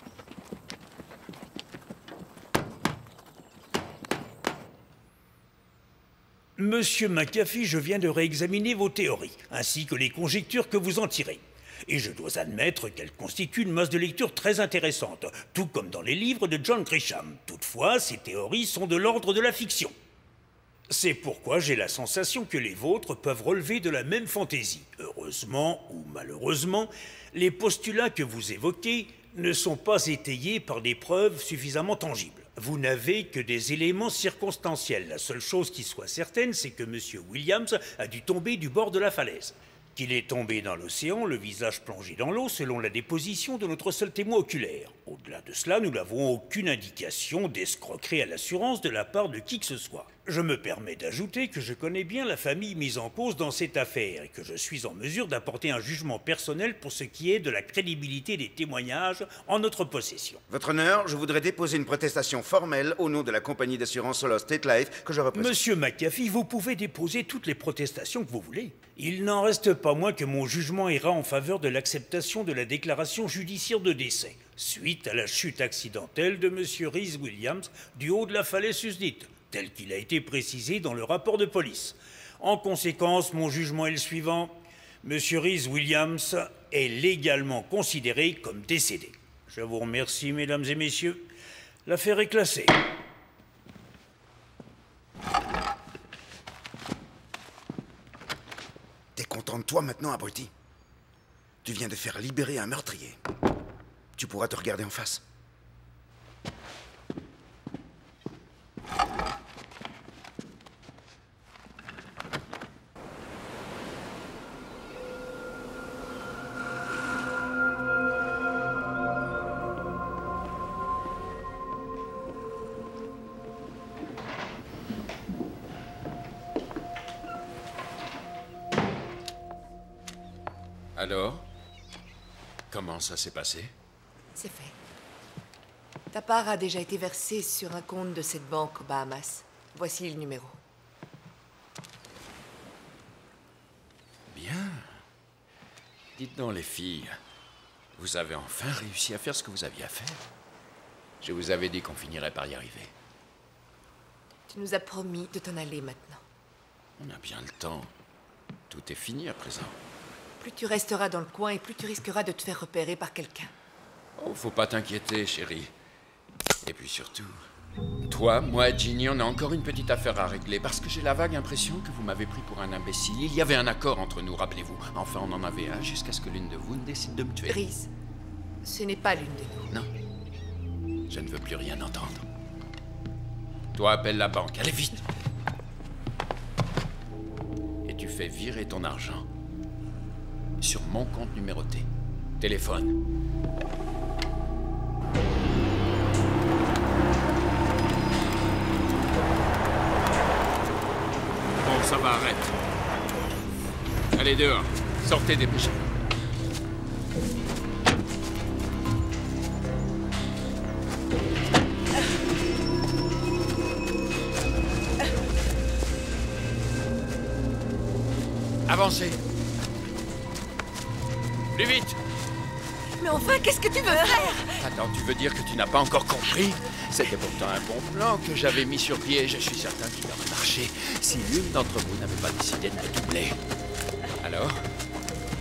Monsieur McAfee, je viens de réexaminer vos théories, ainsi que les conjectures que vous en tirez. Et je dois admettre qu'elles constituent une masse de lecture très intéressante, tout comme dans les livres de John Grisham. Toutefois, ces théories sont de l'ordre de la fiction. C'est pourquoi j'ai la sensation que les vôtres peuvent relever de la même fantaisie. Heureusement ou malheureusement, les postulats que vous évoquez ne sont pas étayés par des preuves suffisamment tangibles. Vous n'avez que des éléments circonstanciels. La seule chose qui soit certaine, c'est que M. Williams a dû tomber du bord de la falaise. Qu'il est tombé dans l'océan, le visage plongé dans l'eau, selon la déposition de notre seul témoin oculaire. Au-delà de cela, nous n'avons aucune indication d'escroquerie à l'assurance de la part de qui que ce soit. Je me permets d'ajouter que je connais bien la famille mise en cause dans cette affaire et que je suis en mesure d'apporter un jugement personnel pour ce qui est de la crédibilité des témoignages en notre possession. Votre honneur, je voudrais déposer une protestation formelle au nom de la compagnie d'assurance Solar State Life que je représente. Monsieur McAfee, vous pouvez déposer toutes les protestations que vous voulez. Il n'en reste pas moins que mon jugement ira en faveur de l'acceptation de la déclaration judiciaire de décès, suite à la chute accidentelle de M. Rhys Williams du haut de la falaise susdite, tel qu'il a été précisé dans le rapport de police. En conséquence, mon jugement est le suivant. M. Rhys Williams est légalement considéré comme décédé. Je vous remercie, mesdames et messieurs. L'affaire est classée. T'es content de toi maintenant, abruti? Tu viens de faire libérer un meurtrier. Tu pourras te regarder en face. Alors? Comment ça s'est passé? C'est fait. Ta part a déjà été versée sur un compte de cette banque aux Bahamas. Voici le numéro. Bien. Dites donc, les filles, vous avez enfin réussi à faire ce que vous aviez à faire. Je vous avais dit qu'on finirait par y arriver. Tu nous as promis de t'en aller maintenant. On a bien le temps. Tout est fini à présent. Plus tu resteras dans le coin et plus tu risqueras de te faire repérer par quelqu'un. Oh, faut pas t'inquiéter, chérie. Et puis surtout, toi, moi et Ginny, on a encore une petite affaire à régler parce que j'ai la vague impression que vous m'avez pris pour un imbécile. Il y avait un accord entre nous, rappelez-vous. Enfin, on en avait un jusqu'à ce que l'une de vous ne décide de me tuer. Rhys, ce n'est pas l'une de nous. Non. Je ne veux plus rien entendre. Toi, appelle la banque. Allez vite. Et tu fais virer ton argent sur mon compte numéroté. Téléphone. Bon, ça va, arrête. Allez, dehors. Sortez, dépêchez. Avancez. Plus vite. Mais enfin, qu'est-ce que tu veux faire? Attends, tu veux dire que tu n'as pas encore compris? C'était pourtant un bon plan que j'avais mis sur pied. Je suis certain qu'il aurait marché si l'une d'entre vous n'avait pas décidé de me doubler. Alors?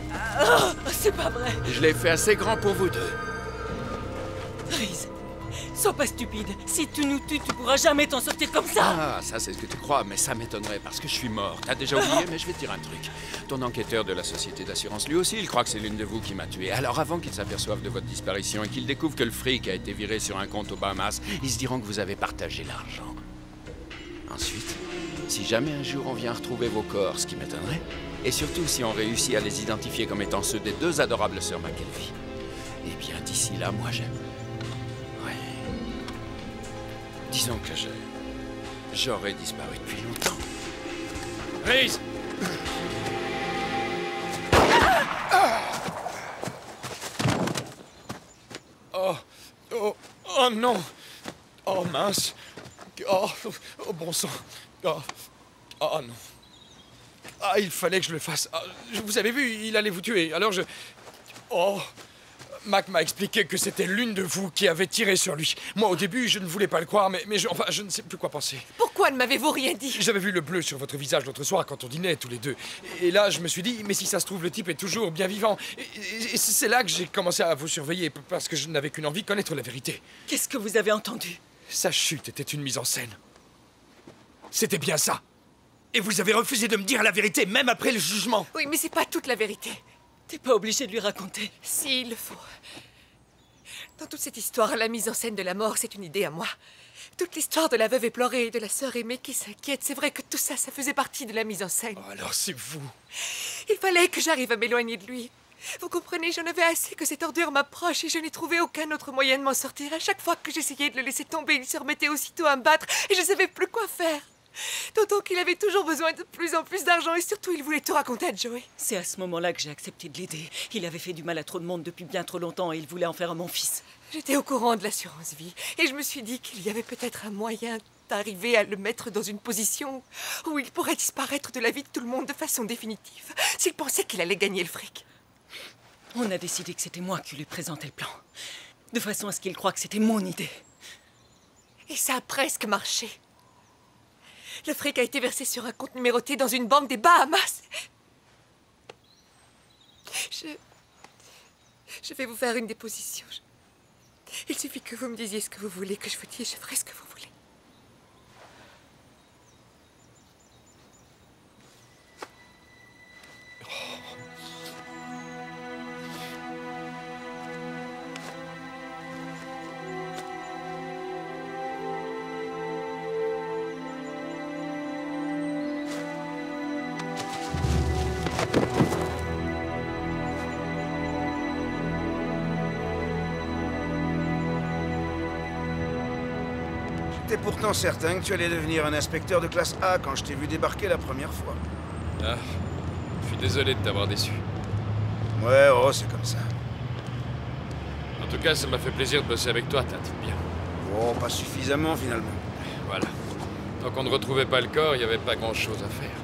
Oh, c'est pas vrai. Je l'ai fait assez grand pour vous deux. Rhys, Sois pas stupide. Si tu nous tues, tu pourras jamais t'en sortir comme ça. Ah, ça c'est ce que tu crois, mais ça m'étonnerait parce que je suis mort. T'as déjà oublié, mais je vais te dire un truc. Ton enquêteur de la société d'assurance, lui aussi, il croit que c'est l'une de vous qui m'a tué. Alors avant qu'il s'aperçoive de votre disparition et qu'il découvre que le fric a été viré sur un compte aux Bahamas, ils se diront que vous avez partagé l'argent. Ensuite, si jamais un jour on vient retrouver vos corps, ce qui m'étonnerait, et surtout si on réussit à les identifier comme étant ceux des deux adorables sœurs McKelvey, eh bien d'ici là, moi j'aime. Disons que j'aurais disparu depuis longtemps. Reese! Oh non! Oh mince! Oh bon sang! Oh non! Ah, il fallait que je le fasse. Ah, vous avez vu, il allait vous tuer. Alors je... Oh! Mac m'a expliqué que c'était l'une de vous qui avait tiré sur lui. Moi, au début, je ne voulais pas le croire, mais je ne sais plus quoi penser. Pourquoi ne m'avez-vous rien dit? J'avais vu le bleu sur votre visage l'autre soir quand on dînait tous les deux. Et là, je me suis dit, mais si ça se trouve, le type est toujours bien vivant. Et c'est là que j'ai commencé à vous surveiller, parce que je n'avais qu'une envie, connaître la vérité. Qu'est-ce que vous avez entendu? Sa chute était une mise en scène. C'était bien ça. Et vous avez refusé de me dire la vérité, même après le jugement. Oui, mais c'est pas toute la vérité. T'es pas obligé de lui raconter. Si, il le faut. Dans toute cette histoire, la mise en scène de la mort, c'est une idée à moi. Toute l'histoire de la veuve éplorée et de la sœur aimée qui s'inquiète, c'est vrai que tout ça, ça faisait partie de la mise en scène. Oh, alors c'est vous. Il fallait que j'arrive à m'éloigner de lui. Vous comprenez, j'en avais assez que cette ordure m'approche et je n'ai trouvé aucun autre moyen de m'en sortir. À chaque fois que j'essayais de le laisser tomber, il se remettait aussitôt à me battre et je ne savais plus quoi faire. D'autant qu'il avait toujours besoin de plus en plus d'argent et surtout il voulait tout raconter à Joey. C'est à ce moment-là que j'ai accepté de l'aider. Il avait fait du mal à trop de monde depuis bien trop longtemps et il voulait en faire à mon fils. J'étais au courant de l'assurance vie et je me suis dit qu'il y avait peut-être un moyen d'arriver à le mettre dans une position où il pourrait disparaître de la vie de tout le monde de façon définitive, s'il pensait qu'il allait gagner le fric. On a décidé que c'était moi qui lui présentais le plan, de façon à ce qu'il croie que c'était mon idée. Et ça a presque marché. Le fric a été versé sur un compte numéroté dans une banque des Bahamas. Je vais vous faire une déposition. Il suffit que vous me disiez ce que vous voulez, que je vous dise, je ferai ce que vous voulez. J'étais pourtant certain que tu allais devenir un inspecteur de classe A quand je t'ai vu débarquer la première fois. Ah, je suis désolé de t'avoir déçu. Ouais, oh, c'est comme ça. En tout cas, ça m'a fait plaisir de bosser avec toi, Tat. Bien. Oh, pas suffisamment, finalement. Voilà. Tant qu'on ne retrouvait pas le corps, il n'y avait pas grand-chose à faire.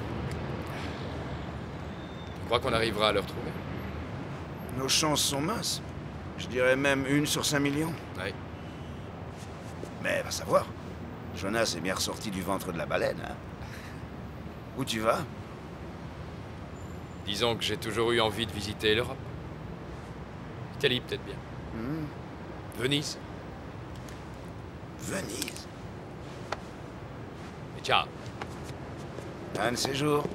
Tu crois qu'on arrivera à le retrouver? Nos chances sont minces. Je dirais même 1 sur 5 millions. Oui. Mais va savoir. Jonas est bien ressorti du ventre de la baleine, hein. Où tu vas? Disons que j'ai toujours eu envie de visiter l'Europe. Italie, peut-être bien. Venise. Venise? Et ciao. Un de ces jours.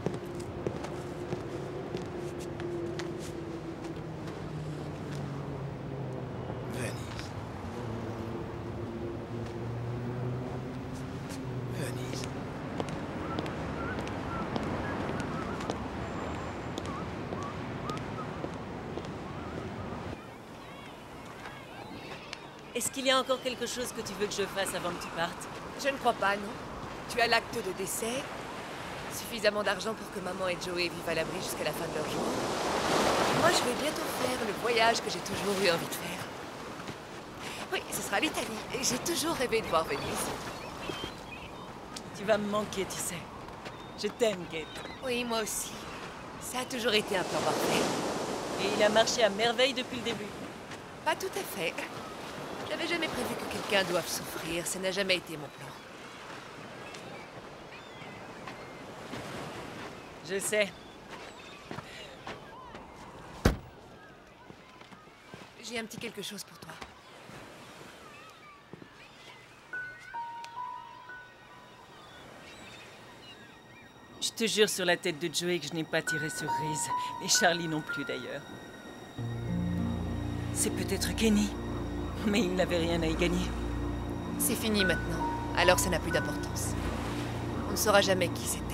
Est-ce qu'il y a encore quelque chose que tu veux que je fasse avant que tu partes? Je ne crois pas, non. Tu as l'acte de décès, suffisamment d'argent pour que maman et Joey vivent à l'abri jusqu'à la fin de leur jour. Moi, je vais bientôt faire le voyage que j'ai toujours eu envie de faire. Oui, ce sera l'Italie. Et j'ai toujours rêvé de voir Venise. Tu vas me manquer, tu sais. Je t'aime, Kate. Oui, moi aussi. Ça a toujours été un plan parfait. Et il a marché à merveille depuis le début. Pas tout à fait. J'avais jamais prévu que quelqu'un doive souffrir. Ça n'a jamais été mon plan. Je sais. J'ai un petit quelque chose pour toi. te jure sur la tête de Joey que je n'ai pas tiré sur Reese. Et Charlie non plus, d'ailleurs. C'est peut-être Kenny, mais il n'avait rien à y gagner. C'est fini maintenant, alors ça n'a plus d'importance. On ne saura jamais qui c'était.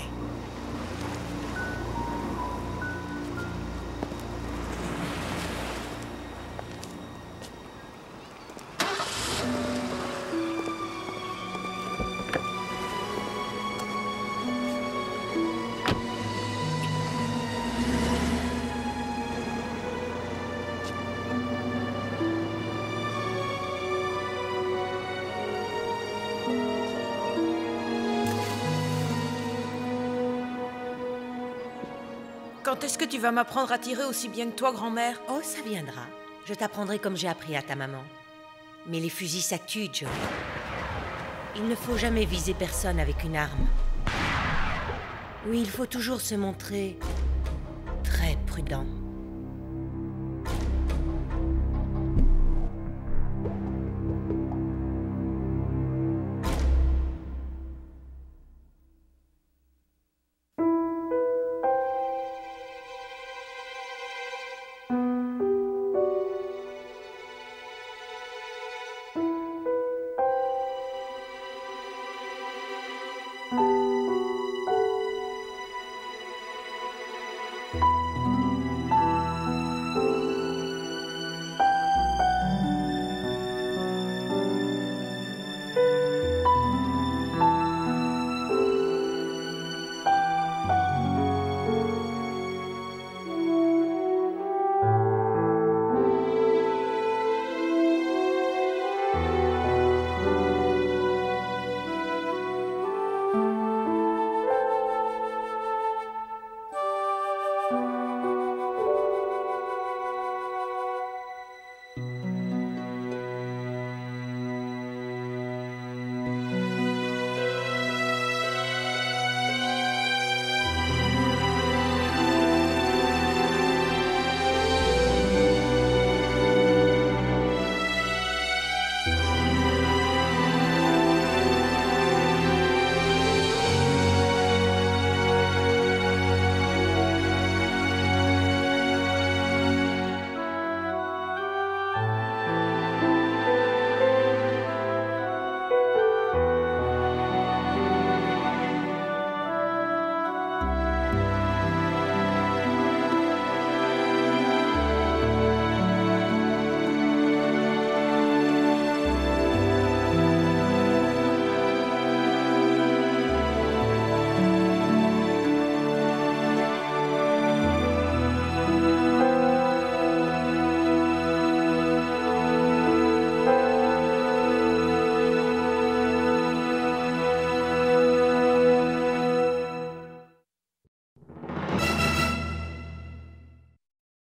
Quand est-ce que tu vas m'apprendre à tirer aussi bien que toi, grand-mère? Oh, ça viendra. Je t'apprendrai comme j'ai appris à ta maman. Mais les fusils, ça tue, Joe. Il ne faut jamais viser personne avec une arme. Oui, il faut toujours se montrer très prudent.